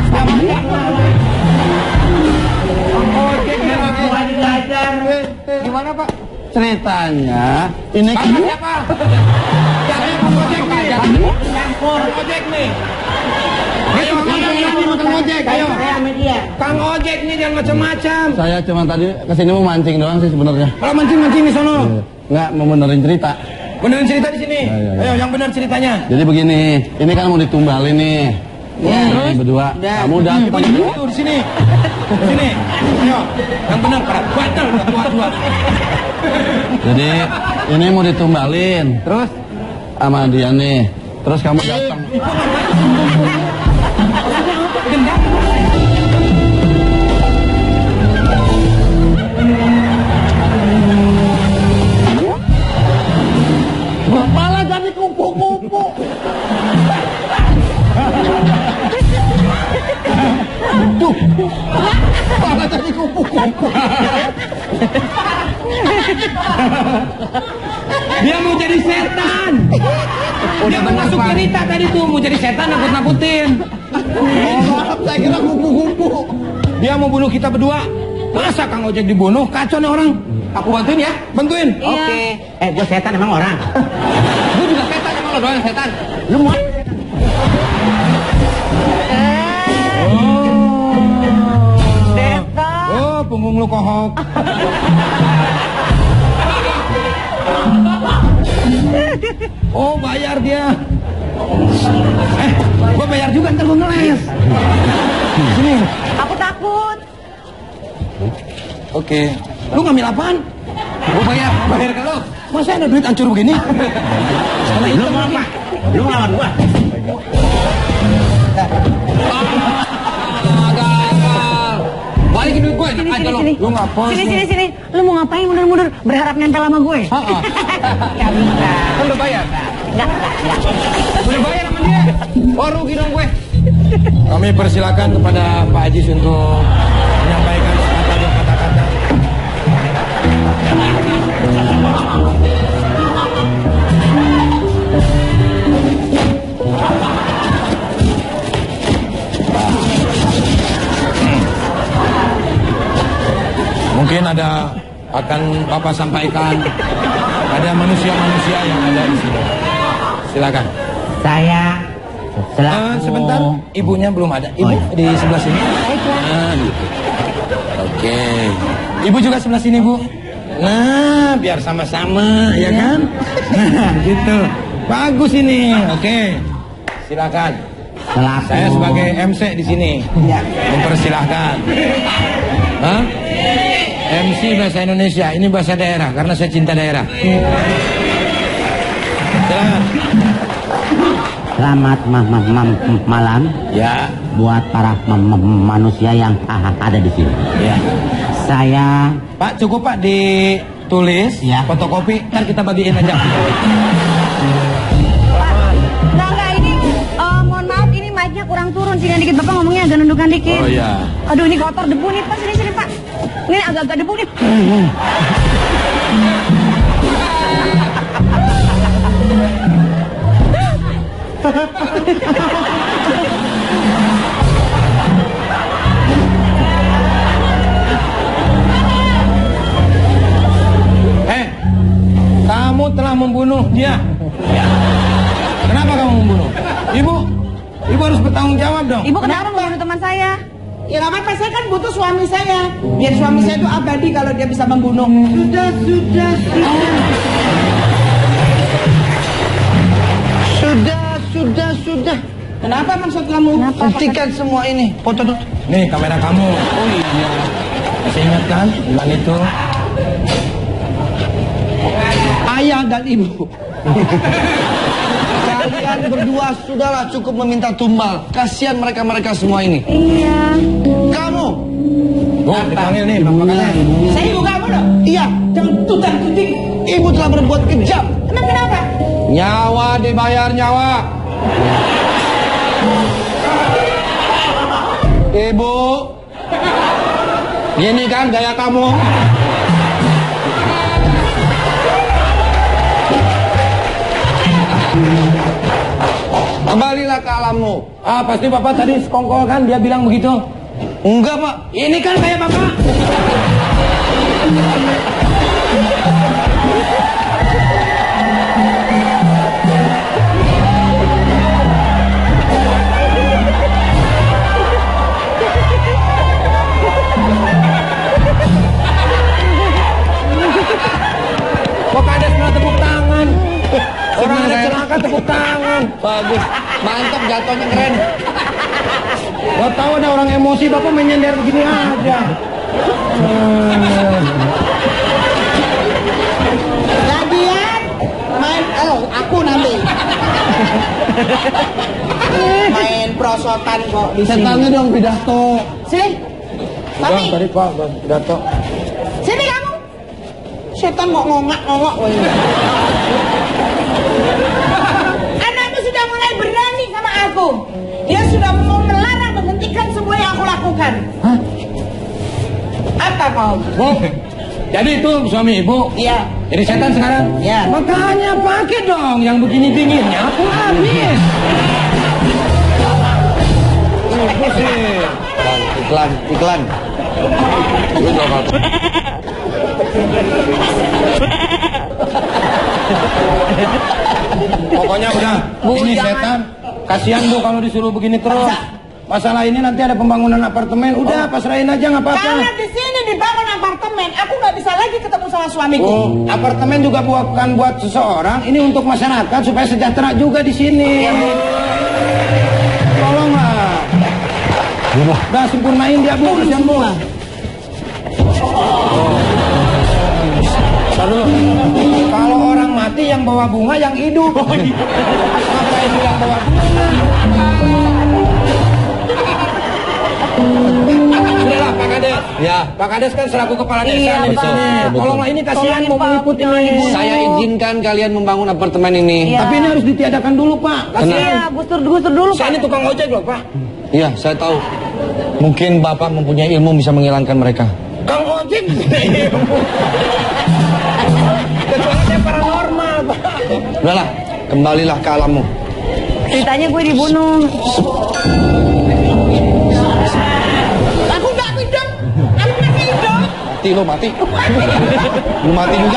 Kang Ojek nih gimana pak? Ceritanya ini kan Siapa? Siapa yang Kang Ojek nih? Kang Ojek nih. Ayo Kang Ojek, ayo. Kang Ojek nih jangan macam-macam. saya cuma tadi kesini mau mancing doang sih sebenarnya. Kalau mancing di sono. Nggak mau benerin cerita. Benerin cerita di sini. Ya. Ayo yang benar ceritanya. Jadi begini, ini kan mau ditumbalin nih. Ini berdua. Kamu udah Kita di sini. Di sini. Ayo, yang benar para batal dua. Jadi ini mau ditumbalin. Terus Sama dia nih. Terus kamu datang. Kepala jadi kupu-kupu. kepala jadi kupu-kupu. Dia mau jadi setan. Dia mau masuk cerita tadi tuh mau jadi setan nakut-nakutin. Maaf, saya kira kupu-kupu. Dia mau bunuh kita berdua. Masa Kang Ojek dibunuh? Kacau nih orang. Aku bantuin ya. Bantuin. Iya. Gue setan emang orang. Gue juga setan emang lo doang setan. Lu mau? Setan. Oh, punggung lu kohok. Oh, bayar dia. Gua bayar juga ntar gua ngeles. Sini. Aku takut. Oke. Lu ngambil apaan? Gua bayar ke lu. Masa ada duit hancur begini? Lu mau apa? Lu ngelawan gua? Balikin duit gue, enak aja lo. Lu ngapain? Sini. Lu mau ngapain mundur-mundur? Berharap nempel sama gue? Gak bisa. Kan udah bayar? Enggak. Udah bayar sama dia. Oh, rugi dong gue. Kami persilakan kepada Pak Ajis untuk menyampaikan sepatah dua kata-kata. Mungkin akan Bapak sampaikan ada manusia-manusia yang ada di sini. Silakan. Saya selaku Sebentar, ibunya belum ada. Ibu di sebelah sini. Gitu. Oke. Ibu juga sebelah sini, Bu. Nah, biar sama-sama, ya kan? Nah, gitu. Bagus ini. Oke. Silakan. Selaku. Saya sebagai MC di sini. Ya. Mempersilahkan. Hah? MC bahasa Indonesia, ini bahasa daerah karena saya cinta daerah. Silakan. Selamat malam Ya. buat para manusia yang ada di sini. Ya. Saya Pak, cukup Pak ditulis, Ya. fotokopi, kan kita bagiin aja. Enggak ini mohon maaf ini mic-nya kurang turun sini dikit Bapak ngomongnya agak nundukan dikit. Oh iya. Aduh ini kotor debu nih Pak sini Pak. Ini agak-agak debu nih. Kamu telah membunuh dia. Ya. Kenapa kamu membunuh? Ibu harus bertanggung jawab dong. Ibu kenapa membunuh teman saya? Ya nggak apa-apa, saya kan butuh suami saya. Biar suami saya itu abadi kalau dia bisa membunuh. Sudah. Kenapa maksud kamu? Hentikan semua ini. Foto dulu. Nih kamera kamu. Oh iya. Masih ingat kan bulan itu? Ayah dan ibu. Kalian berdua sudahlah cukup meminta tumbal. Kasihan mereka semua ini. Iya. Kamu. Dipanggil nih bapaknya. Saya ibu kamu loh. Iya. Jangan tutang-tuting. Ibu telah berbuat kejam. Emang kenapa? Nyawa dibayar nyawa. Ibu. Gini kan gaya kamu. Kembalilah ke alammu. Ah, pasti bapak tadi sekongkol kan dia bilang begitu. Enggak, Pak. Ini kan kayak bapak. Kok ada semua tepuk tangan? Orang ada celaka tepuk tangan. Bagus. Mantap, jatuhnya keren. Gak tahu ada orang emosi bapak menyender begini aja. Lagian main aku nanti. Main prosotan kok di sini. Setannya dong pidato. Sini. Mami, Tadi pak, pidato. sini kamu. Setan mau ngongak-ngongok. Anakmu sudah mulai berani sama aku. Dia sudah mau melarang menghentikan semua yang aku lakukan. Hah? Apa kau? Bu, jadi itu suami ibu? Iya. Jadi setan sekarang? Iya. Makanya pakai dong yang begini dinginnya, aku habis. Ibu sih. Iklan. Pokoknya udah, ini setan. Kasihan bu kalau disuruh begini terus. Masalah ini nanti ada pembangunan apartemen. Udah pasrahin aja nggak apa-apa. Karena di sini dibangun apartemen, aku nggak bisa lagi ketemu sama suamiku. Oh, apartemen juga bukan buat seseorang. Ini untuk masyarakat supaya sejahtera juga di sini. Tolonglah. Udah sempurnain dia bu, kasihan bu. Ntar dulu. Kalau orang mati yang bawa bunga yang hidup. Ngapain yang bawa bunga? Sudahlah Pak Kades. Ya. Pak Kades kan selaku kepala desa Iya, di Pak. sini. Tolonglah ini kasihan Tolongin, mau Pak. meliput ini. Saya izinkan kalian membangun apartemen ini. Iya. Tapi ini harus ditiadakan dulu Pak. Kasihan. Iya, gusur dulu Saya ini Pak. tukang ojek loh Pak. Iya, saya tahu. Mungkin Bapak mempunyai ilmu bisa menghilangkan mereka. Kang ojek. Kecuali dia paranormal Pak. Udahlah, kembalilah ke alammu. Ceritanya gue dibunuh. Aku nggak hidup, aku masih hidup. Mati lo, mati. Lu mati juga.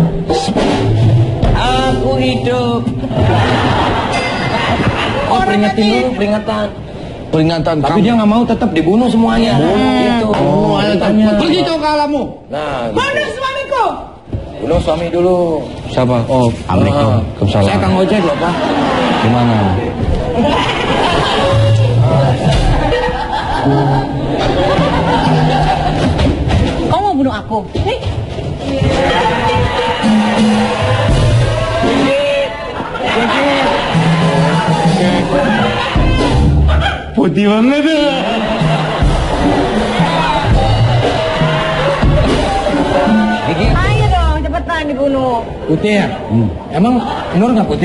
Aku hidup. Oh, peringatin dulu, peringatan. Peringatan Tapi kamu. dia nggak mau tetap dibunuh semuanya. Gitu. Oh, ayo, Ceritanya. pergi kau ke alammu. Nah, gitu. Bunuh suamiku. Bunuh suami dulu. Siapa? Oh, Saya Waalaikumsalam. Kang ojek loh Pak. Gimana? Kau mau bunuh aku? Nih. Putih banget tuh. Ayo dong, cepetan dibunuh. Putih ya? Emang Nur nggak putih?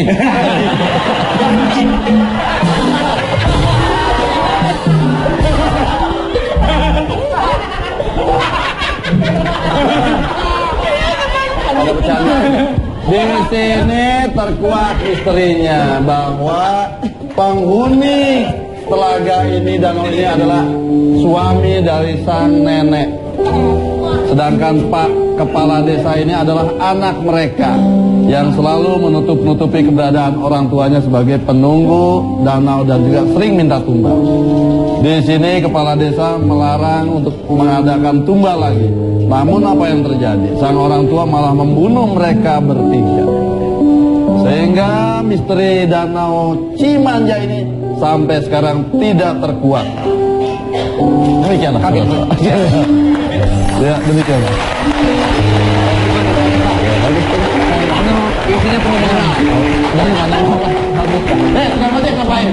Ada bercanda. Di sini terkuat misterinya bahwa penghuni telaga ini danau ini adalah suami dari sang nenek. Sedangkan Pak Kepala Desa ini adalah anak mereka yang selalu menutup-nutupi keberadaan orang tuanya sebagai penunggu danau dan juga sering minta tumbal. Di sini Kepala Desa melarang untuk mengadakan tumbal lagi. Namun apa yang terjadi? Sang orang tua malah membunuh mereka bertiga. Sehingga misteri Danau Cimanja ini sampai sekarang tidak terkuat. Demikianlah. Ya, demikianlah. Isinya penuh mineral. Tukang ojek ngapain?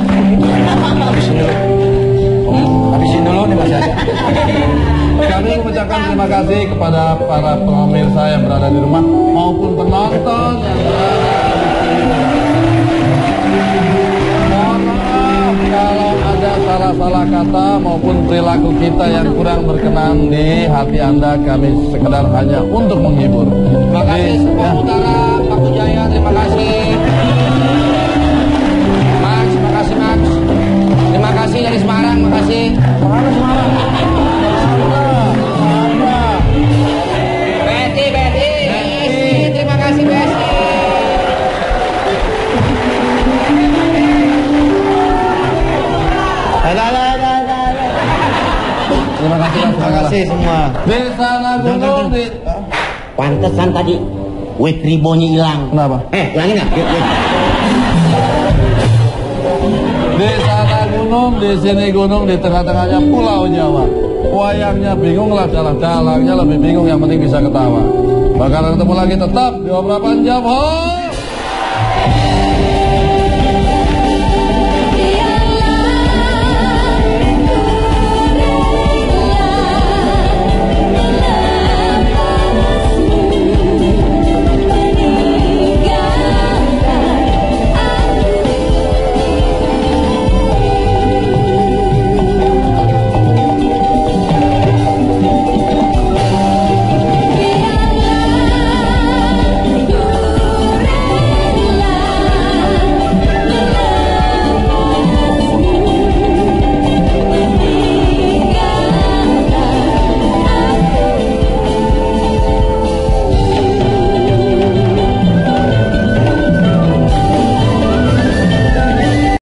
Habisin dulu nih Mas Yasa. Kami mengucapkan terima kasih kepada para pemirsa yang berada di rumah maupun penonton yang berada di sini. Mohon maaf kalau ada salah-salah kata maupun perilaku kita yang kurang berkenan di hati Anda. Kami sekedar hanya untuk menghibur. Terima kasih semua Utara, Pak Ujaya, terima kasih. Max, terima kasih Max. Terima kasih dari Semarang, makasih. Semarang. Betty, terima kasih Betty. Terima kasih semua. Di sana gunung di... Pantesan tadi wet ribonya hilang. Kenapa? Hilangin nggak? Di sana gunung, di sini gunung, di tengah-tengahnya Pulau Jawa. Wayangnya bingung lah, dalangnya lebih bingung, yang penting bisa ketawa. Bakalan ketemu lagi tetap di Obra Panjang. Ho!